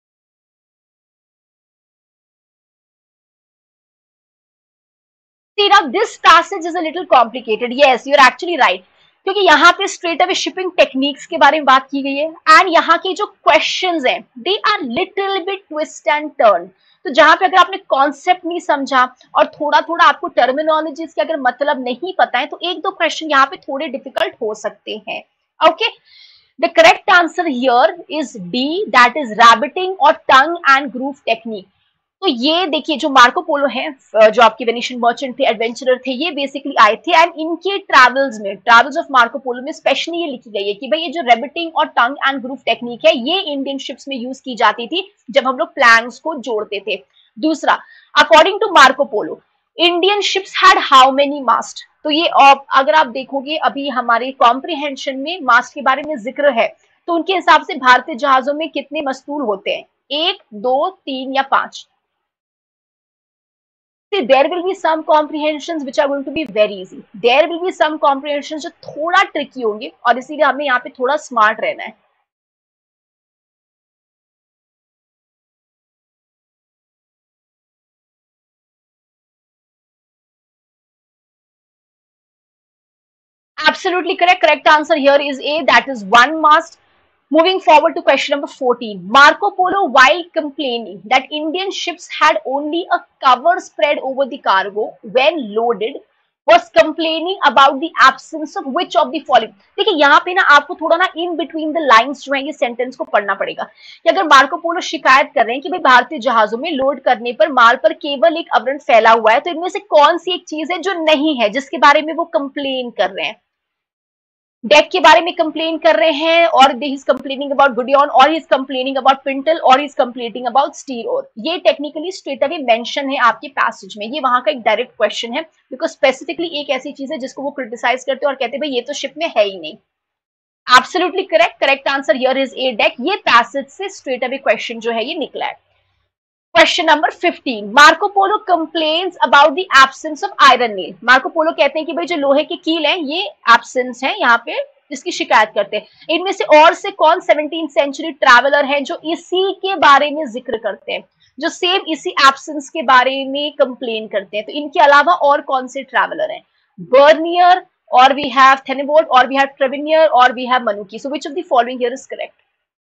See, now this passage is a little complicated. Yes, you're actually right. क्योंकि यहाँ पे स्ट्रेट अवे शिपिंग टेक्निक्स के बारे में बात की गई है, एंड यहाँ के जो क्वेश्चंस हैं they are little bit twist and turn. तो जहां पे अगर आपने कॉन्सेप्ट नहीं समझा और थोड़ा थोड़ा आपको टर्मिनोलॉजीज के अगर मतलब नहीं पता है तो एक दो क्वेश्चन यहाँ पे थोड़े डिफिकल्ट हो सकते हैं। Okay, the correct answer here is D, that is rabbeting और टंग एंड ग्रूव टेक्निक। तो ये देखिए जो मार्को पोलो है, जो आपके वेनिशियन मर्चेंट थे, एडवेंचरर थे, ये बेसिकली आए थे, एंड इनके ट्रैवल्स में, ट्रैवल्स ऑफ मार्को पोलो में स्पेशली ये लिखी गई है कि भाई ये जो रेबिटिंग और टंग एंड ग्रूव टेक्निक है ये इंडियन शिप्स में यूज की जाती थी जब हम लोग प्लैंक्स को जोड़ते थे। दूसरा, according to Marco Polo Indian ships had how many mast. तो ये अगर आप देखोगे अभी हमारे कॉम्प्रिहेंशन में मास्ट के बारे में जिक्र है, तो उनके हिसाब से भारतीय जहाजों में कितने मस्तूल होते हैं? एक, दो, तीन या पांच? See, there will be some comprehensions which are going to be very easy. There will be some comprehensions जो थोड़ा tricky होंगे, और इसीलिए हमें यहाँ पे थोड़ा smart रहना है। Absolutely correct. Correct answer here is A, that is one mast. Moving forward to question number 14. Marco Polo, while complaining that Indian ships had only a cover spread over the cargo when loaded, was complaining about the absence of which of the following। देखिए यहाँ पे ना आपको थोड़ा ना in between the lines जो है ये सेंटेंस को पढ़ना पड़ेगा कि अगर मार्को पोलो शिकायत कर रहे हैं कि भाई भारतीय जहाजों में लोड करने पर माल पर केवल एक आवरण फैला हुआ है, तो इनमें से कौन सी एक चीज है जो नहीं है जिसके बारे में वो कंप्लेन कर रहे हैं? डेक के बारे में कंप्लेन कर रहे हैं, और he is complaining about gudgeon, और he is complaining about pintle, और he is complaining about steer oar. ये टेक्निकली स्ट्रेट अवे मेंशन है आपके पैसेज में, ये वहां का एक डायरेक्ट क्वेश्चन है, बिकॉज स्पेसिफिकली एक ऐसी चीज है जिसको वो क्रिटिसाइज करते हैं और कहते हैं भाई ये तो शिप में है ही नहीं। Absolutely correct. Correct answer here is A, deck. ये पैसेज से स्ट्रेट अवे क्वेश्चन जो है ये निकला है। Question number 15, Marco Polo complains about the absence of iron nail. Marco Polo कहते हैं कि भाई जो लोहे के कील हैं ये एब्सेंस है यहाँ पे, इसकी शिकायत करते हैं। इनमें से और से कौन 17th सेंचुरी ट्रैवलर हैं जो इसी के बारे में जिक्र करते हैं, जो सेम इसी एब्सेंस के बारे में कंप्लेन करते हैं? तो इनके अलावा और कौन से ट्रैवलर हैं? बर्नियर, और वी हैव थेनेवोल्ट, और वी हैव ट्रेविनियर, और we have Manucci. So which of the following here is correct?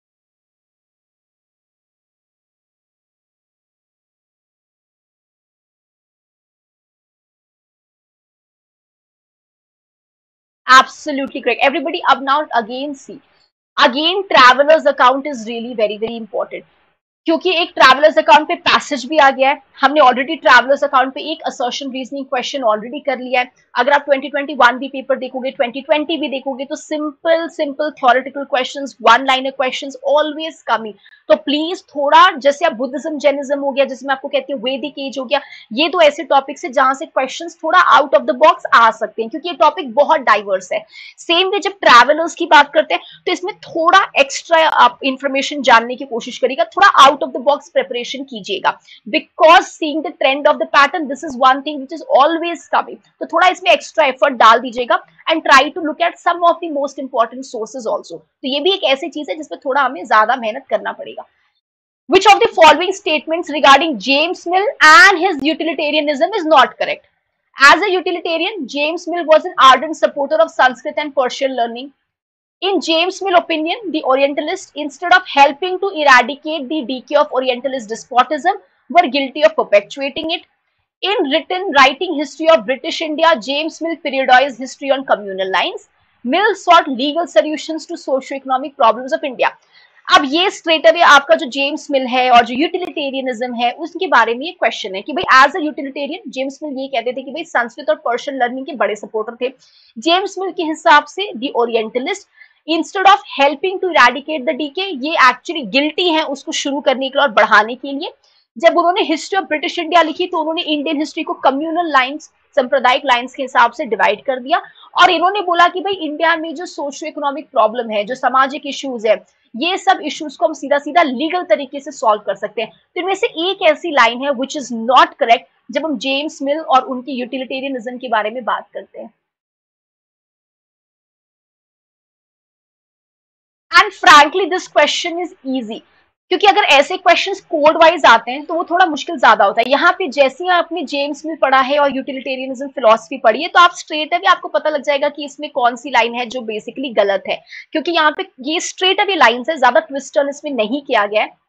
Absolutely correct. Everybody up now again see. Again, traveler's account is really very, very important. क्योंकि एक travellers account पे passage भी आ गया है, हमने already travellers account पे एक assertion reasoning question already कर लिया है। अगर आप 2021 भी पेपर देखोगे, 2020 भी देखोगे, तो simple simple theoretical questions, one liner questions always coming. तो प्लीज थोड़ा, जैसे आप बुद्धिज्म जैनिज्म हो गया, जिसमें आपको कहते हैं वैदिक एज हो गया, ये तो ऐसे टॉपिक्स है जहां से क्वेश्चंस थोड़ा आउट ऑफ द बॉक्स आ सकते हैं, क्योंकि ये टॉपिक बहुत डाइवर्स है। सेम वे जब ट्रैवलर्स की बात करते हैं तो इसमें थोड़ा एक्स्ट्रा आप इंफॉर्मेशन जानने की कोशिश करिएगा, थोड़ा out of the box preparation कीजिएगा, because seeing the trend of the pattern, this is one thing which is always coming. तो थोड़ा इसमें एक्स्ट्रा एफर्ट डाल दीजिएगा and try to look at some of the most important sources also. तो ये भी एक ऐसी चीज है जिसमें थोड़ा हमें ज्यादा मेहनत करना पड़ेगा। Which of the following statements regarding James Mill and his utilitarianism is not correct? As a utilitarian, James Mill was an ardent supporter of Sanskrit and Persian learning. In James Mill's opinion, the Orientalists, instead of helping to eradicate the decay of Orientalist despotism, were guilty of perpetuating it. In writing history of British India, James Mill periodized history on communal lines. Mill sought legal solutions to socio-economic problems of India. अब ये straight away आपका जो James मिल है और जो utilitarianism है उसके बारे में ये क्वेश्चन है कि भाई as a utilitarian James Mill ये कहते थे कि भाई संस्कृत और पर्शियन लर्निंग के बड़े सपोर्टर थे। जेम्स मिल के हिसाब से the orientalist instead of helping to eradicate the decay, ये एक्चुअली गिल्टी है उसको शुरू करने के लिए और बढ़ाने के लिए। जब उन्होंने हिस्ट्री ऑफ ब्रिटिश इंडिया लिखी तो उन्होंने इंडियन हिस्ट्री को कम्युनल लाइंस, सांप्रदायिक लाइंस के हिसाब से डिवाइड कर दिया और इन्होंने बोला कि भाई इंडिया में जो सोशियो इकोनॉमिक प्रॉब्लम है, जो सामाजिक इश्यूज है, ये सब इश्यूज को हम सीधा सीधा लीगल तरीके से सॉल्व कर सकते हैं। तो इनमें से एक ऐसी लाइन है विच इज नॉट करेक्ट जब हम जेम्स मिल और उनकी यूटिलिटेरियनिज्म के बारे में बात करते हैं। And frankly this question is easy, क्योंकि अगर ऐसे क्वेश्चंस कोड वाइज आते हैं तो वो थोड़ा मुश्किल ज्यादा होता है। यहाँ पे जैसे ही आपने जेम्स मिल पढ़ा है और यूटिलिटेरियनिज्म फिलॉसफी पढ़ी है तो आप स्ट्रेट अवे आपको पता लग जाएगा कि इसमें कौन सी लाइन है जो बेसिकली गलत है, क्योंकि यहाँ पे ये स्ट्रेट अवे लाइन है, ज्यादा ट्विस्ट टर्न इसमें नहीं किया गया है।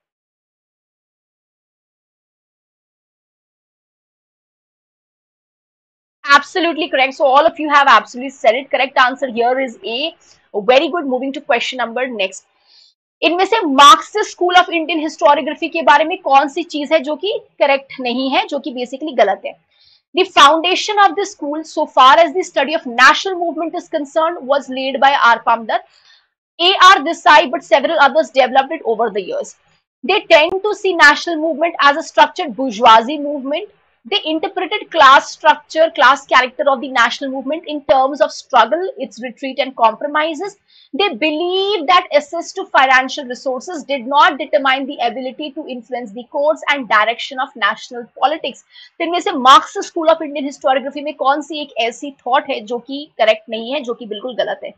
Absolutely correct. So all of you have absolutely said it. Correct answer here is A. Very good. Moving to question number next. इनमें से Marxist school of Indian historiography के बारे में कौन सी चीज है जो कि करेक्ट नहीं है, जो कि बेसिकली गलत है? The foundation of the school, so far as the study of national movement is concerned, was laid by R. Pamdar, A.R. Desai, but several others developed it over the years. They tend to see national movement as a structured bourgeoisie movement. They interpreted class structure, class character of the national movement in terms of struggle, its retreat and compromises. They believed that access to financial resources did not determine the ability to influence the course and direction of national politics. तो इनमें से Marxist school of Indian historiography में कौन सी एक ऐसी thought है जो कि करेक्ट नहीं है, जो कि बिल्कुल गलत है?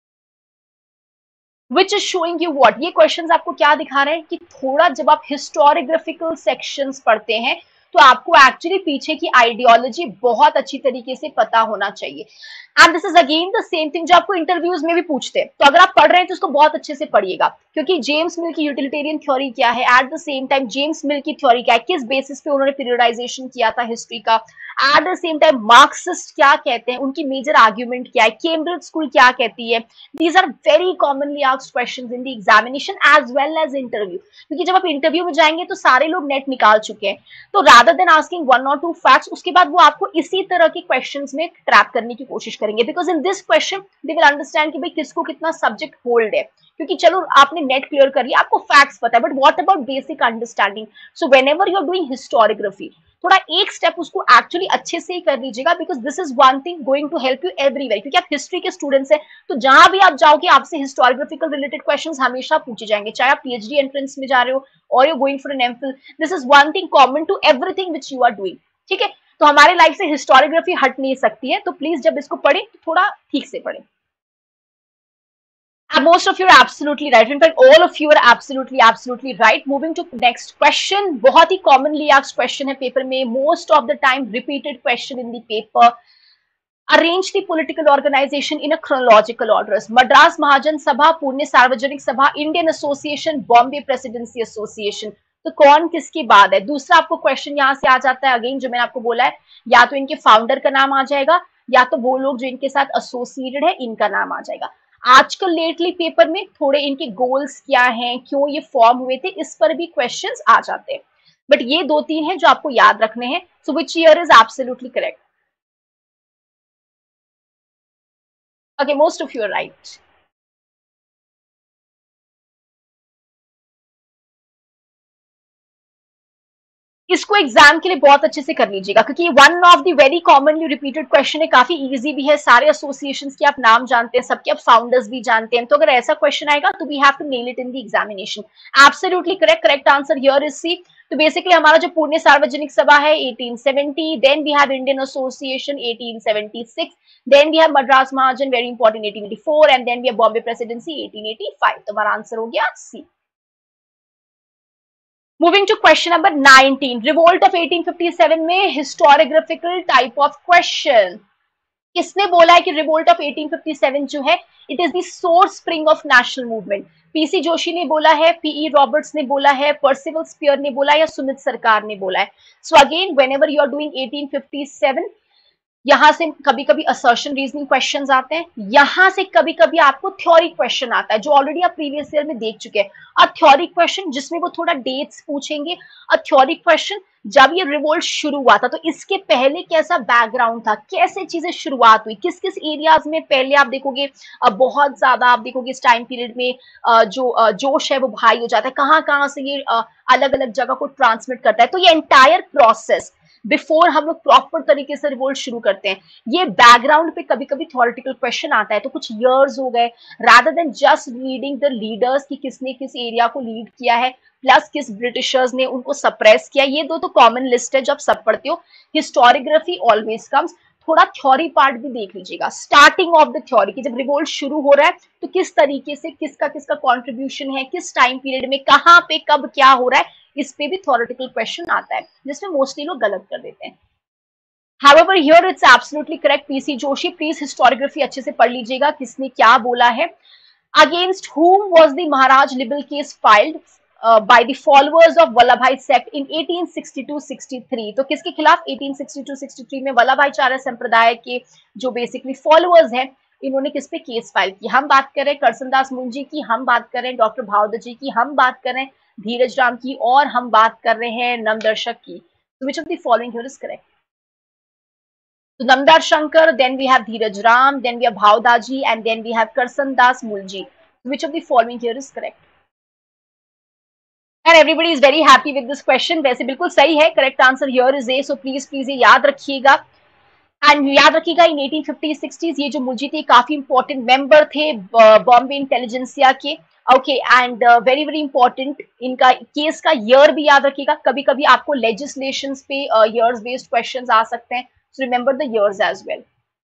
Which is showing you what, ये क्वेश्चंस आपको क्या दिखा रहे हैं कि थोड़ा जब आप हिस्टोरियोग्राफिकल सेक्शंस पढ़ते हैं तो आपको एक्चुअली पीछे की आइडियोलॉजी बहुत अच्छी तरीके से पता होना चाहिए। And this is again the same thing जो आपको इंटरव्यूज में भी पूछते हैं। तो अगर आप पढ़ रहे हैं तो उसको बहुत अच्छे से पढ़िएगा, क्योंकि जेम्स मिल की यूटिलिटेरियन थ्योरी क्या है, at the same time James Mill की थ्योरी क्या है, किस बेसिस पे उन्होंने पीरियडाइजेशन किया था हिस्ट्री का, at the same time Marxist क्या कहते हैं, उनकी मेजर आर्ग्यूमेंट क्या है, कैम्ब्रिज स्कूल क्या कहती है। These are very commonly asked questions in the examination as well as interview, क्योंकि जब आप इंटरव्यू में जाएंगे तो सारे लोग नेट निकाल चुके हैं। तो रादर देन आस्किंग वन और टू फैक्ट्स, उसके बाद वो आपको इसी तरह के क्वेश्चंस में ट्रैप करने की कोशिश करेंगे, because in this question they will understand कि भाई किसको कितना सब्जेक्ट होल्ड है, क्योंकि चलो आपने नेट क्लियर कर लिया, आपको फैक्ट्स पता है, but what about basic understanding. So whenever you are doing historiography, थोड़ा एक स्टेप उसको एक्चुअली अच्छे से ही कर लीजिएगा, because this is one thing going to help you everywhere, क्योंकि आप हिस्ट्री के स्टूडेंट्स हैं तो जहां भी आप जाओगे आपसे हिस्टोरियोग्राफिकल रिलेटेड क्वेश्चंस हमेशा पूछे जाएंगे, चाहे आप पीएचडी एंट्रेंस में जा रहे हो और you going for an MPhil. This is one thing common to everything which you are doing, ठीक है? तो हमारे लाइफ से हिस्टोरियोग्राफी हट नहीं सकती है, तो प्लीज जब इसको पढ़े तो थोड़ा ठीक से पढ़े। Most of you are absolutely right. In fact, all of you are absolutely right. Moving to next question. बहुत ही commonly asked question है पेपर में, most of the time repeated question in the paper. Arrange the political organization in a chronological order. Madras Mahajan Sabha, Pune सार्वजनिक सभा, Indian Association, Bombay Presidency Association. तो कौन किसकी बात है? दूसरा आपको क्वेश्चन यहाँ से आ जाता है, अगेन जो मैंने आपको बोला है, या तो इनके फाउंडर का नाम आ जाएगा या तो वो लोग जो इनके साथ एसोसिएटेड है इनका नाम आ जाएगा। आजकल लेटली पेपर में थोड़े इनके गोल्स क्या हैं, क्यों ये फॉर्म हुए थे, इस पर भी क्वेश्चंस आ जाते हैं। बट ये 2-3 हैं जो आपको याद रखने हैं। So which year is absolutely correct? Okay, most of you are right. इसको एग्जाम के लिए बहुत अच्छे से कर लीजिएगा, क्योंकि one of the very commonly repeated question है, काफी इजी भी है, सारे एसोसिएशंस के आप नाम जानते हैं, सबके आप फाउंडर्स भी जानते हैं, तो अगर ऐसा क्वेश्चन आएगा तो we have to nail it in the examination. Absolutely correct, correct answer here is C. तो बेसिकली हमारा जो पुणे सार्वजनिक सभा है 1870, then we have Indian Association 1876, then we have Madras Mahajan very important 1884, and then we have Bombay presidency 1885। तो हमारा answer हो गया C. Moving to question number 19, revolt of 1857 में हिस्टोरियोग्राफिकल type of question. किसने बोला है कि रिवोल्ट ऑफ 1857 जो है it is the source spring of national movement? PC Joshi ने बोला है, पीई रॉबर्ट्स ने बोला है, पर्सिवल स्पियर ने बोला है, या सुमित सरकार ने बोला है? So again whenever you are doing 1857, यहां से कभी कभी असर्शन रीजनिंग क्वेश्चंस आते हैं, यहां से कभी कभी आपको थ्योरी क्वेश्चन आता है जो ऑलरेडी आप प्रीवियस ईयर में देख चुके हैं। और थ्योरी क्वेश्चन जिसमें वो थोड़ा डेट्स पूछेंगे, और थ्योरी क्वेश्चन जब ये रिवोल्ट शुरू हुआ था तो इसके पहले कैसा बैकग्राउंड था, कैसे चीजें शुरुआत हुई, किस किस एरियाज में पहले आप देखोगे बहुत ज्यादा आप देखोगे इस टाइम पीरियड में जो जोश है वो भाई हो जाता है, कहाँ कहाँ से ये अलग अलग जगह को ट्रांसमिट करता है। तो ये एंटायर प्रोसेस बिफोर हम लोग प्रॉपर तरीके से रिवोल्ट शुरू करते हैं, ये बैकग्राउंड पे कभी कभी थ्योरेटिकल क्वेश्चन आता है। तो कुछ इयर्स हो गए, rather than just reading the leaders कि किसने किस एरिया को लीड किया है, प्लस किस ब्रिटिशर्स ने उनको सप्रेस किया, ये दो तो कॉमन लिस्ट है जो आप सब पढ़ते हो। Historiography always comes. थोड़ा थ्योरी पार्ट भी देख लीजिएगा, स्टार्टिंग ऑफ द थ्योरी की जब रिवोल्ट शुरू हो रहा है तो किस तरीके से किसका किसका कंट्रीब्यूशन है, किस टाइम पीरियड में कहाँ पे कब क्या हो रहा है, इस पे भी थ्योरेटिकल क्वेश्चन आता है जिसमें मोस्टली लोग गलत कर देते हैं। However, here it's absolutely correct. PC Joshi, please historiography अच्छे से पढ़ लीजिएगा, किसने क्या बोला है। Against whom was the Maharaj libel case filed by the followers of Vallabhai sect in 1862-63? तो किसके खिलाफ 1862-63 में वल्लभाईचार्य संप्रदाय के जो बेसिकली फॉलोअर्स हैं, इन्होंने किस पे केस फाइल की? हम बात कर रहे हैं करसनदास मुंजी की, हम बात कर रहे हैं डॉक्टर भावदजी की, हम बात कर रहे हैं धीरज राम की, और हम बात कर रहे हैं नमदर्शक की। तो which of the following here is correct? So Namdar Shankar, then we have Dheeraj Ram, then we have Bhavdaji, and then we have Karsan Das Mulji. Which of the following here is correct? And everybody is very happy with this question. वैसे बिल्कुल सही है, correct answer here is A. So please ये याद रखिएगा। And याद रखिएगा इन 1850-60s ये जो मुल्जी थे काफी इंपॉर्टेंट मेंबर थे बॉम्बे इंटेलिजेंसिया के। Okay, and very very important इनका केस का ईयर भी याद रखिएगा, कभी कभी आपको लेजिस्लेशन पे ईयर्स बेस्ड क्वेश्चंस आ सकते हैं, so remember the years as well.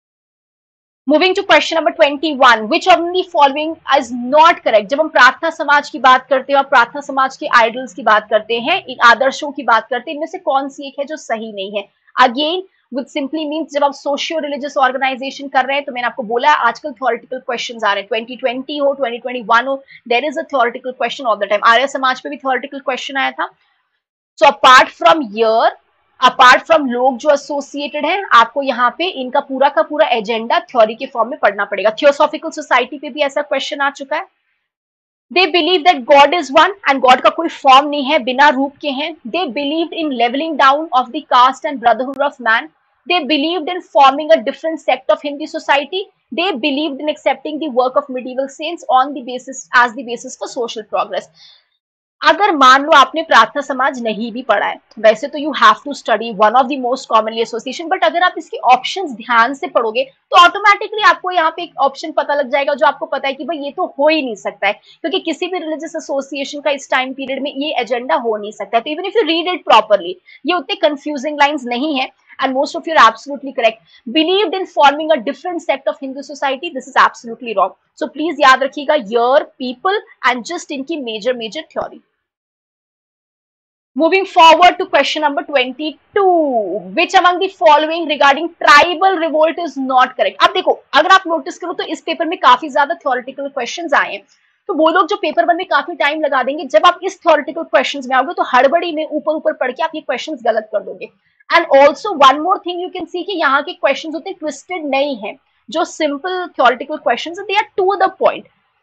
Moving to question number 21, which of the following is not correct? जब हम प्रार्थना समाज की बात करते हैं और प्रार्थना समाज के आइडल्स की बात करते हैं, इन आदर्शों की बात करते हैं, इनमें से कौन सी एक है जो सही नहीं है? अगेन which simply means जब आप सोशियो रिलीजियस ऑर्गेनाइजेशन कर रहे हैं, तो मैंने आपको बोला आजकल थ्योरेटिकल क्वेश्चंस आ रहे हैं, 2020 हो 2021 हो, there is a theoretical question all the time. Arya Samaj पे भी थ्योरेटिकल क्वेश्चन आया था। So apart from year, apart from लोग जो एसोसिएटेड हैं, आपको यहाँ पे इनका पूरा का पूरा एजेंडा थ्योरी के फॉर्म में पढ़ना पड़ेगा। थियोसॉफिकल सोसाइटी पे भी ऐसा क्वेश्चन आ चुका है। They believe that God is one, and God का कोई फॉर्म नहीं है, बिना रूप के हैं। They believe in levelling down of the caste and brotherhood of man. They believed in forming a different sect of Hindu society. They believed in accepting the work of medieval saints on the basis as the basis for social progress. अगर मान लो आपने प्रार्थना समाज नहीं भी पढ़ा है, वैसे तो you have to study one of the most commonly association, but अगर आप इसके ऑप्शंस ध्यान से पढ़ोगे तो ऑटोमेटिकली आपको यहाँ पे एक ऑप्शन पता लग जाएगा जो आपको पता है कि भाई ये तो हो ही नहीं सकता है, क्योंकि किसी भी रिलीजियस एसोसिएशन का इस टाइम पीरियड में ये एजेंडा हो नहीं सकता है। तो even if you read it properly, ये उतने कंफ्यूजिंग लाइंस नहीं है, and most of you are absolutely correct. Believed in forming a different sect of Hindu society, this is absolutely wrong. So please याद रखिएगा year, people and just इनकी major theory. Moving forward to question number 22, which among the following regarding tribal revolt is not correct? अब देखो, अगर आप notice करो तो इस पेपर में काफी ज्यादा theoretical questions आए हैं, तो वो लोग जो पेपर वन में काफी टाइम लगा देंगे, जब आप इस थ्योरेटिकल क्वेश्चंस में आओगे तो हड़बड़ी में ऊपर ऊपर पढ़ के आप ये क्वेश्चंस गलत कर दोगे। And also one more thing you can see कि यहाँ के क्वेश्चंस उतने ट्विस्टेड नहीं है, जो simple theoretical questions they are to the point.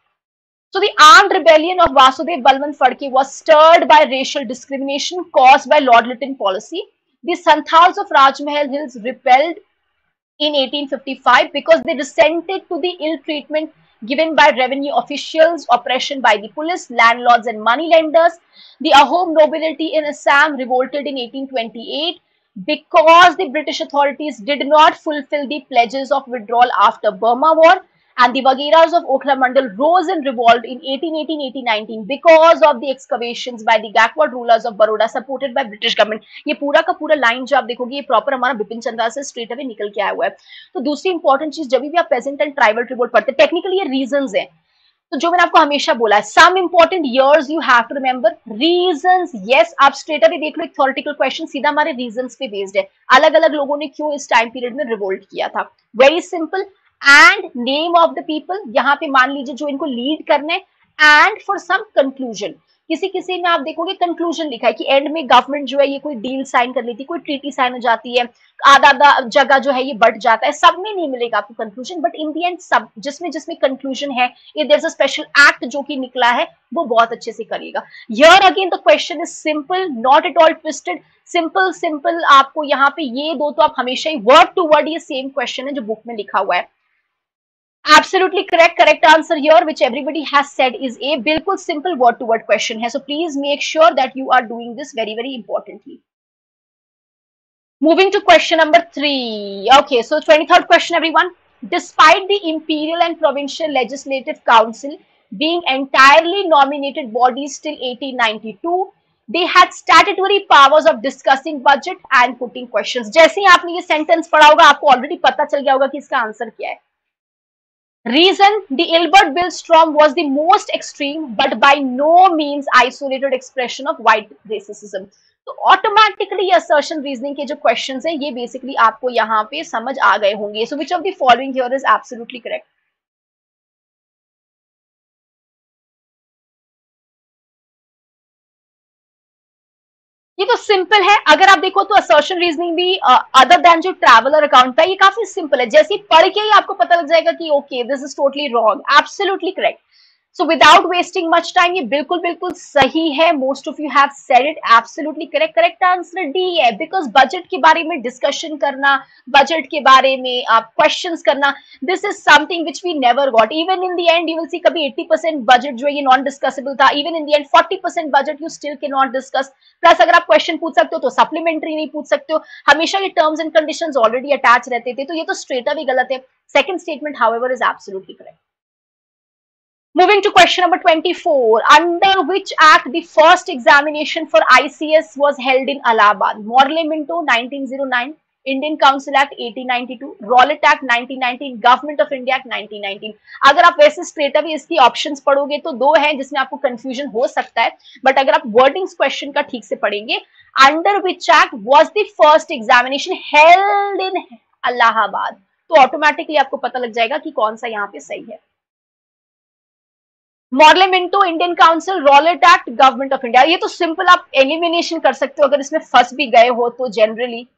So the armed rebellion of Vasudev Balwant Phadke was stirred by racial discrimination caused by Lord Lytton policy. The Santhals of Rajmahal Hills rebelled in 1855 because they resented to the ill treatment given by revenue officials, oppression by the police, landlords and moneylenders. The Ahom nobility in Assam revolted in 1828 because the British authorities did not fulfill the pledges of withdrawal after Burma War, and the Vagheras of Okhla Mandal rose in revolt in 1818-1819 because of the excavations by the Gaekwad rulers of Baroda supported by British government. ये पूरा का पूरा line जो आप देखोगे ये proper हमारा बिपिन चंद्रा से स्ट्रेट अवे निकल के आया हुआ है. तो दूसरी इंपॉर्टेंट चीज जब भी आप पेजेंट एंड ट्राइबल रिवोल्ट पढ़ते हैं, टेक्निकली ये रीजंस हैं. तो जो मैंने आपको हमेशा बोला है, some important years you have to remember, reasons. Yes, आप स्ट्रेट अवे देख लो, एक थ्योरेटिकल क्वेश्चन सीधा हमारे रीजंस पे बेस्ड है. अलग अलग लोगों ने क्यों इस टाइम पीरियड में रिवोल्ट किया था. Very simple. And name of the people, यहाँ पे मान लीजिए जो इनको लीड करने, एंड फॉर सम कंक्लूजन. किसी किसी में आप देखोगे कंक्लूजन लिखा है कि एंड में गवर्नमेंट जो है ये कोई डील साइन कर लेती है, कोई ट्रीटी साइन हो जाती है, आधा आधा जगह जो है ये बढ़ जाता है. सब में नहीं मिलेगा आपको conclusion, but in the end सब जिसमें जिसमें कंक्लूजन है, if there is a special act जो कि निकला है, वो बहुत अच्छे से करेगा. Here again the question is simple, not at all twisted. Simple simple आपको यहाँ पे ये दो तो आप हमेशा ही वर्ड टू वर्ड ये सेम क्वेश्चन है जो बुक में लिखा हुआ है. Absolutely correct. Correct answer here, which everybody has said, is A. बिल्कुल simple word to word question है. So please make sure that you are doing this very, very importantly. Moving to question number 3. Okay, so 23rd question, everyone. Despite the imperial and provincial legislative council being entirely nominated bodies till 1892, they had statutory powers of discussing budget and putting questions. जैसे ही आपने ये sentence पढ़ा होगा, आपको already पता चल गया होगा कि इसका आंसर क्या है. Reason, the Ilbert Bill storm was the most extreme but by no means isolated expression of white racism. तो ऑटोमेटिकली assertion reasoning के जो questions है ये बेसिकली आपको यहाँ पे समझ आ गए होंगे. So which of the following here is absolutely correct? ये तो सिंपल है. अगर आप देखो तो असर्शन रीजनिंग भी अदर देन जो ट्रैवलर अकाउंट था ये काफी सिंपल है. जैसे पढ़ के ही आपको पता लग जाएगा कि okay this is totally wrong. Absolutely correct. So without wasting much time ये बिल्कुल बिल्कुल सही है. Most of you have said it. Absolutely correct. Correct answer D है. बिकॉज बजट के बारे में डिस्कशन करना, बजट के बारे में आप क्वेश्चंस करना, this is something which we never got. Even in the end you will see कभी 80% बजट जो है ये नॉन डिस्कसेबल था. Even in the end 40% budget you still can not discuss. Plus अगर आप क्वेश्चन पूछ सकते हो तो सप्लीमेंट्री नहीं पूछ सकते हो. हमेशा ये terms and conditions already attach रहते थे. तो ये तो स्ट्रेट अवे गलत है. Second statement however is absolutely correct. Moving to question number 24. Under which act the first examination for ICS was held in Allahabad? Morley Minto 1909, Indian Council Act 1892, Rowlatt Act 1919, Government of India Act 1919. अगर आप वैसे straight away इसकी options पढ़ोगे तो दो हैं जिसमें आपको कंफ्यूजन हो सकता है, बट अगर आप वर्डिंग्स क्वेश्चन का ठीक से पढ़ेंगे, under which act was the first examination held in Allahabad, तो ऑटोमेटिकली आपको पता लग जाएगा कि कौन सा यहाँ पे सही है. Morley Minto, Indian council, Rowlatt act, government of India. ये तो सिंपल आप एलिमिनेशन कर सकते हो अगर इसमें फंस भी गए हो तो. Generally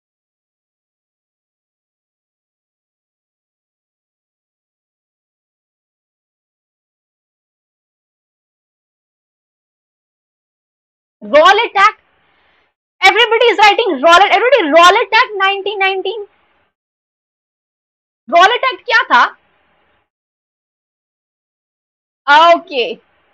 Rowlatt act, everybody is writing Rowlatt. Everybody Rowlatt act 1919. Rowlatt act क्या था? Okay,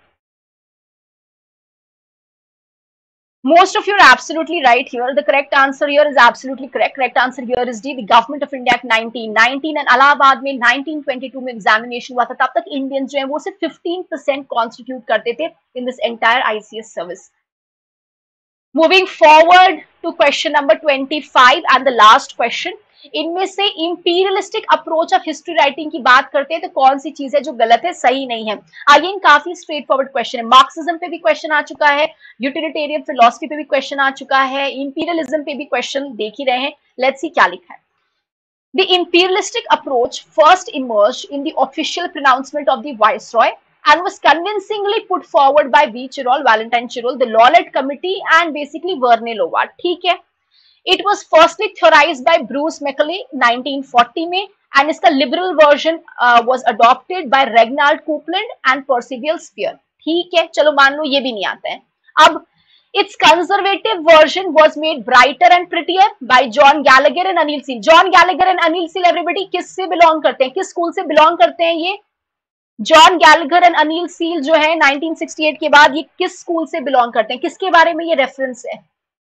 most of you are absolutely right here. The correct answer here is absolutely correct. Correct answer here is D. The Government of India Act 1919 and Allahabad में 1922 में examination हुआ था. तब तक Indians जो है वो सिर्फ 15% कॉन्स्टिट्यूट करते थे in this entire ICS service. Moving forward to question number 25 and the last question. इनमें से imperialistic approach of history writing की बात करते हैं तो कौन सी चीज है जो गलत है, सही नहीं है. अगेन काफी स्ट्रेट फॉरवर्ड क्वेश्चन है. मार्क्सिज्म पे भी क्वेश्चन आ चुका है, यूटिलिटेरियन फिलॉसफी पे भी क्वेश्चन आ चुका है, इंपीरियलिज्म पे भी क्वेश्चन देख ही रहे हैं. लेट्स सी क्या लिखा है. The imperialistic approach first emerged in the official pronouncement of the Viceroy and was convincingly put forward by V. Chirol, Valentine Chirol, the Lawlett Committee and basically Verne Lovat. ठीक है. It was firstly theorized by Bruce Macaulay 1940 में and इसका liberal version was adopted by Reginald Coupland and Percival Spear. ठीक है, चलो मान लो ये भी नहीं आता है। अब its conservative version was made brighter and prettier by John Gallagher and Anil Seal. John Gallagher and Anil Seal, everybody किससे बिलोंग करते हैं, किस स्कूल से बिलोंग करते हैं ये? John Gallagher and Anil Seal जो है 1968 के बाद, ये किस स्कूल से बिलोंग करते हैं, किसके बारे में ये रेफरेंस है?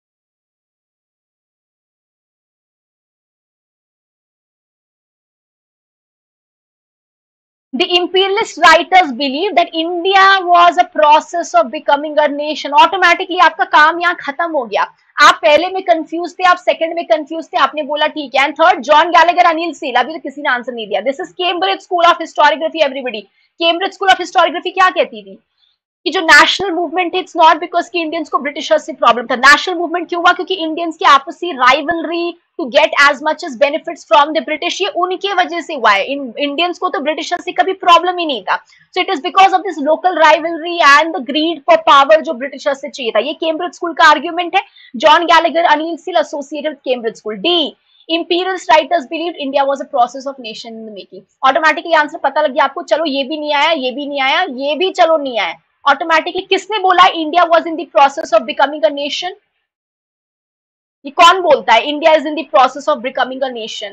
The imperialist writers believe that India was a process of becoming a nation. Automatically आपका काम यहाँ खत्म हो गया। आप पहले में कंफ्यूज थे, आप सेकंड में कंफ्यूज थे, आपने बोला ठीक है। And third, John Gallagher Anil Seal, अभी तो किसी ने आंसर नहीं दिया। This is Cambridge school of historiography everybody. Cambridge school of historiography क्या कहती थी कि जो नेशनल मूवमेंट है, इट्स नॉट बिकॉज कि इंडियंस को ब्रिटिशर्स से प्रॉब्लम था। नेशनल मूवमेंट क्यों हुआ? क्योंकि इंडियंस की आपसी rivalry to get as much as benefits from the British, ये उनकी वजह से हुआ है। इंडियंस को तो ब्रिटिशर्स से कभी प्रॉब्लम ही नहीं था। So it is because of this local rivalry and the greed for power जो ब्रिटिशर्स से चाहिए था। ये कैम्ब्रिज स्कूल का आर्ग्यूमेंट है। John Gallagher Anil Seal associated with Cambridge school. D, imperialist writers believed India was a process of nation in the making. Automatically answer पता लग गया आपको। चलो ये भी नहीं आया, ये भी नहीं आया, ये भी चलो नहीं आया। ऑटोमेटिकली किसने बोला India was in the process of becoming a nation? ये कौन बोलता है India is in the process of becoming a nation?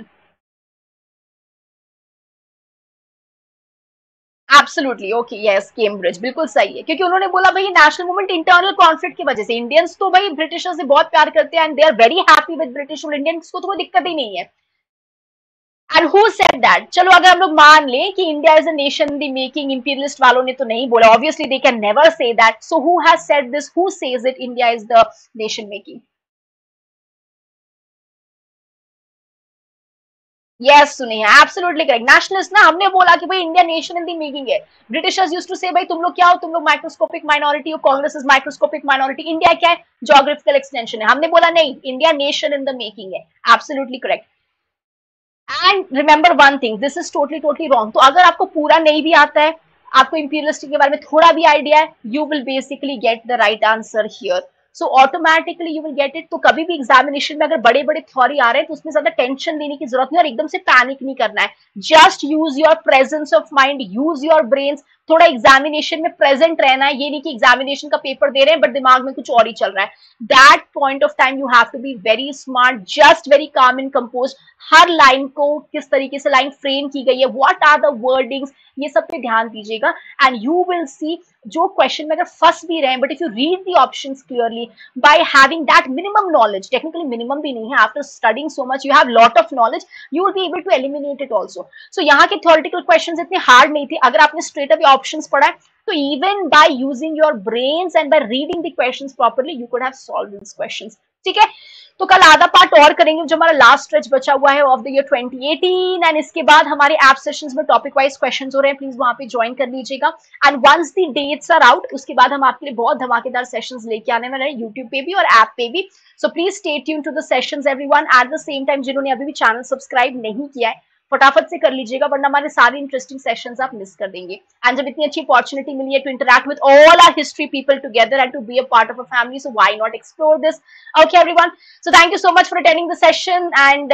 Absolutely, okay, yes, Cambridge, बिल्कुल सही है। क्योंकि उन्होंने बोला भाई नेशनल मूवमेंट इंटरनल कॉन्फ्लिक्ट की वजह से, इंडियंस तो भाई ब्रिटिशर्स से बहुत प्यार करते हैं and they are very happy with British rule, Indians को तो कोई दिक्कत ही नहीं है। And who said that? चलो अगर हम लोग मान लें कि India is a nation in the making, imperialist वालों ने तो नहीं बोला, obviously they can never say that. So who has said this? Who says it India is the nation making? Yes, सुनिए, एब्सोल्युटली करेक्ट। नेशनलिस्ट ना, हमने बोला कि भाई India nation in the making है। ब्रिटिशर्स यूज्ड टू से भाई तुम लोग क्या हो, तुम लोग माइक्रोस्कोपिक माइनॉरिटी हो, Congress is microscopic minority. India क्या है? ज्योग्राफिकल एक्सटेंशन है। हमने बोला नहीं, India nation in the making है। Absolutely correct. And remember one thing, this is totally totally wrong. तो अगर आपको पूरा नहीं भी आता है, आपको इंपीरियलिस्ट के बारे में थोड़ा भी आइडिया है, you will basically get the right answer here. So automatically you will get it. तो कभी भी एग्जामिनेशन में अगर बड़े बड़े थ्योरी आ रहे हैं तो उसमें ज्यादा टेंशन लेने की जरूरत नहीं और एकदम से पैनिक नहीं करना है। Just use your presence of mind, use your brains. थोड़ा एग्जामिनेशन में प्रेजेंट रहना है। ये नहीं कि एग्जामिनेशन का पेपर दे रहे हैं बट दिमाग में कुछ और ही चल रहा है। That point of time you have to be very smart, just very calm and compose. हर लाइन को किस तरीके से लाइन फ्रेम की गई है, व्हाट आर द वर्डिंग्स, ये सब पे ध्यान दीजिएगा। एंड यू विल सी जो क्वेश्चन में अगर फंस भी रहे हैं, but if you read the options clearly by having that minimum knowledge, technically minimum भी नहीं है, after studying so much you have lot of knowledge, you will be able to eliminate it also. So यहाँ के theoretical questions इतने hard नहीं थे। अगर आपने स्ट्रेट अवे ऑप्शंस पढ़ा है तो even by using your brains and by reading the questions properly you could have solved these questions. ठीक है, तो कल आधा पार्ट और करेंगे जो हमारा लास्ट स्ट्रेच बचा हुआ है ऑफ द ईयर 2018। एंड इसके बाद हमारे ऐप सेशंस में टॉपिक वाइज क्वेश्चंस हो रहे हैं, प्लीज वहां पे ज्वाइन कर लीजिएगा। And once the dates are out, उसके बाद हम आपके लिए बहुत धमाकेदार सेशंस लेके आने वाले हैं यूट्यूब पे भी और ऐप पे भी। So please stay tune to the sessions everyone. At the same time जिन्होंने अभी भी चैनल सब्सक्राइब नहीं किया है फटाफट से कर लीजिएगा, वरना हमारे सारे इंटरेस्टिंग सेशंस आप मिस कर देंगे। एंड जब इतनी अच्छी अपॉर्चुनिटी मिली है to interact with all our history people together and to be a part of a family, so why not explore this? Okay everyone, so thank you so much for attending the session. And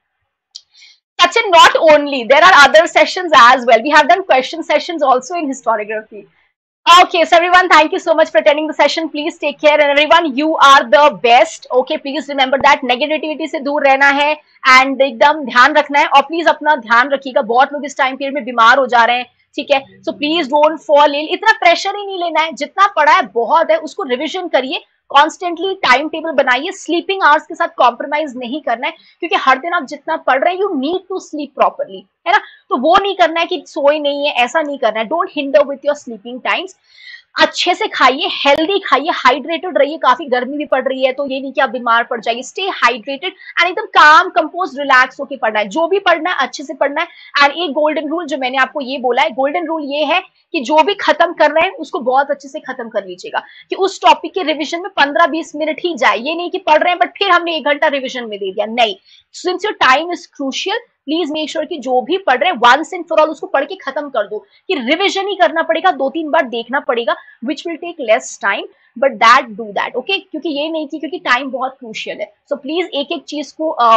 Sachin, not only, there are other sessions as well. We have done question sessions also in historiography. Okay, so everyone, thank you so much for attending the session. Please take care, and everyone, you are the best. Okay, please remember that negativity से दूर रहना है and एकदम ध्यान रखना है। और please अपना ध्यान रखिएगा, बहुत लोग इस टाइम पीरियड में बीमार हो जा रहे हैं। ठीक है, so please don't fall ill. इतना प्रेशर ही नहीं लेना है, जितना पढ़ा है बहुत है, उसको रिविजन करिए, कॉन्स्टेंटली टाइम टेबल बनाइए, स्लीपिंग आवर्स के साथ कॉम्प्रोमाइज नहीं करना है, क्योंकि हर दिन आप जितना पढ़ रहे हैं you need to sleep properly, है ना। तो वो नहीं करना है कि सोए नहीं है, ऐसा नहीं करना है। Don't hinder with your sleeping times. अच्छे से खाइए, हेल्दी खाइए, हाइड्रेटेड रहिए। काफी गर्मी भी पड़ रही है तो ये नहीं कि आप बीमार पड़ जाइए। स्टे हाइड्रेटेड एंड एकदम काम कंपोज रिलैक्स होकर पढ़ना है। जो भी पढ़ना है अच्छे से पढ़ना है। एंड एक गोल्डन रूल जो मैंने आपको ये बोला है, गोल्डन रूल ये है कि जो भी खत्म कर रहे हैं उसको बहुत अच्छे से खत्म कर लीजिएगा, कि उस टॉपिक के रिविजन में 15-20 मिनट ही जाए। ये नहीं कि पढ़ रहे हैं बट फिर हमने 1 घंटा रिविजन में दे दिया, नहीं। Since your time is crucial, please make sure कि जो भी पढ़ रहे हैं वंस एंड फॉर ऑल उसको पढ़ के खत्म कर दो, कि रिविजन ही करना पड़ेगा, 2-3 बार देखना पड़ेगा, which will take less time, but that do that, okay. क्योंकि ये नहीं कि क्योंकि टाइम बहुत क्रूशियल है। सो प्लीज एक एक चीज को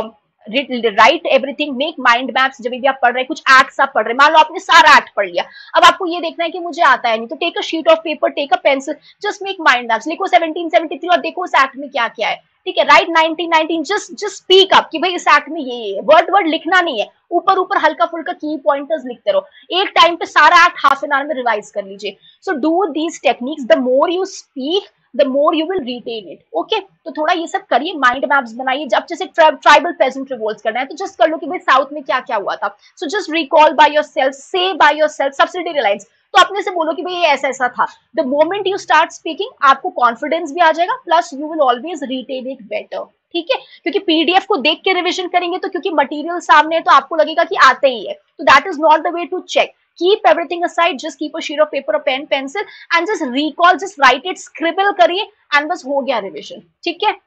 write everything, make mind maps. जब भी आप पढ़ रहे हैं, कुछ एक्ट्स आप पढ़ रहे हैं, मान लो आपने सारा एक्ट पढ़ लिया, अब आपको ये देखना है कि मुझे आता है नहीं, तो take a sheet of paper, take a pencil, just make mind maps, लिखो 1773 और देखो उस एक्ट में क्या क्या है। ठीक है, राइट 1919, जस्ट स्पीक अप कि भाई इस एक्ट में ये है, वर्ड वर्ड लिखना नहीं है, ऊपर ऊपर हल्का फुल्का की पॉइंटर्स लिखते रहो। एक टाइम पे सारा एक्ट हाफ एन आवर में रिवाइज कर लीजिए। So do these techniques, the more you speak the more you will retain it. Okay, तो थोड़ा ये सब करिए, माइंड मैप्स बनाइए। जब जैसे ट्राइबल पेजेंट रिवोल्ट करना है तो जस्ट कर लो कि भाई साउथ में क्या क्या हुआ था। So just recall by yourself, say by yourself, subsidiary lines, तो अपने से बोलो कि भाई ये ऐसा ऐसा था। The moment you start speaking, आपको कॉन्फिडेंस भी आ जाएगा, plus you will always retain it better. ठीक है, क्योंकि पीडीएफ को देख के रिविजन करेंगे तो क्योंकि मटेरियल सामने है तो आपको लगेगा कि आते ही है, तो that is not the way to check. Keep everything aside, just keep a sheet of paper, a pen, pencil, and just recall, just write it, scribble करिए, and बस हो गया रिविजन। ठीक है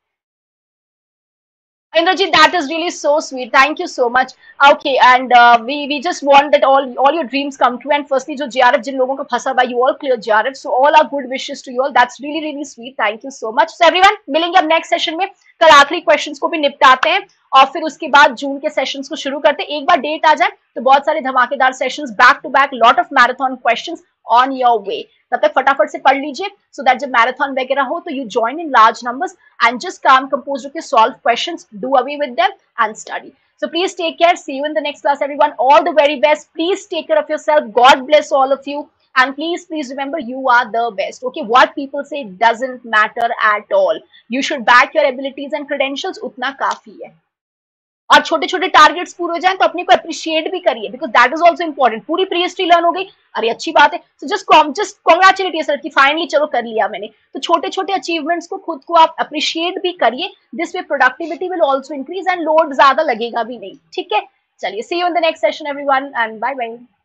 Indrajit, that is really so sweet. Thank you so much. Okay, and we just want that all your dreams come true. And firstly, जो JRF जिन लोगों का फंसा हुआ, you all clear JRF. So all our good wishes to you all. That's really really sweet. Thank you so much. So everyone, मिलेंगे अब next session में। कल आखिरी क्वेश्चंस को भी निपटाते हैं और फिर उसके बाद जून के सेशंस को शुरू करते हैं। एक बार डेट आ जाए तो बहुत सारे धमाकेदार sessions back to back, lot of marathon questions on your way. तब तक फटाफट से पढ़ लीजिए सो दैट जब मैराथन वगैरह हो तो you join in large numbers and just calm compose होकर solve questions, do away with them and study. So please take care. See you in the next class, everyone. All the very best. Please take care of yourself. God bless all of you. And please remember, you are the best. Okay, what people say doesn't matter at all. You should back your abilities and credentials. उतना काफी है। और छोटे छोटे targets पूरे हो जाएं तो अपने को अप्रिशिएट भी करिए, because that is also important. पूरी प्री हिस्ट्री लर्न हो गई, अरे अच्छी बात है, तो जस्ट कॉन्ग्रेचुलेट योरसेल्फ कि फाइनली चलो कर लिया मैंने। तो छोटे छोटे अचीवमेंट्स को खुद को आप अप्रिशिएट भी करिए, this way productivity will also increase and load ज्यादा लगेगा भी नहीं। ठीक है, चलिए see you in the next session everyone and bye bye.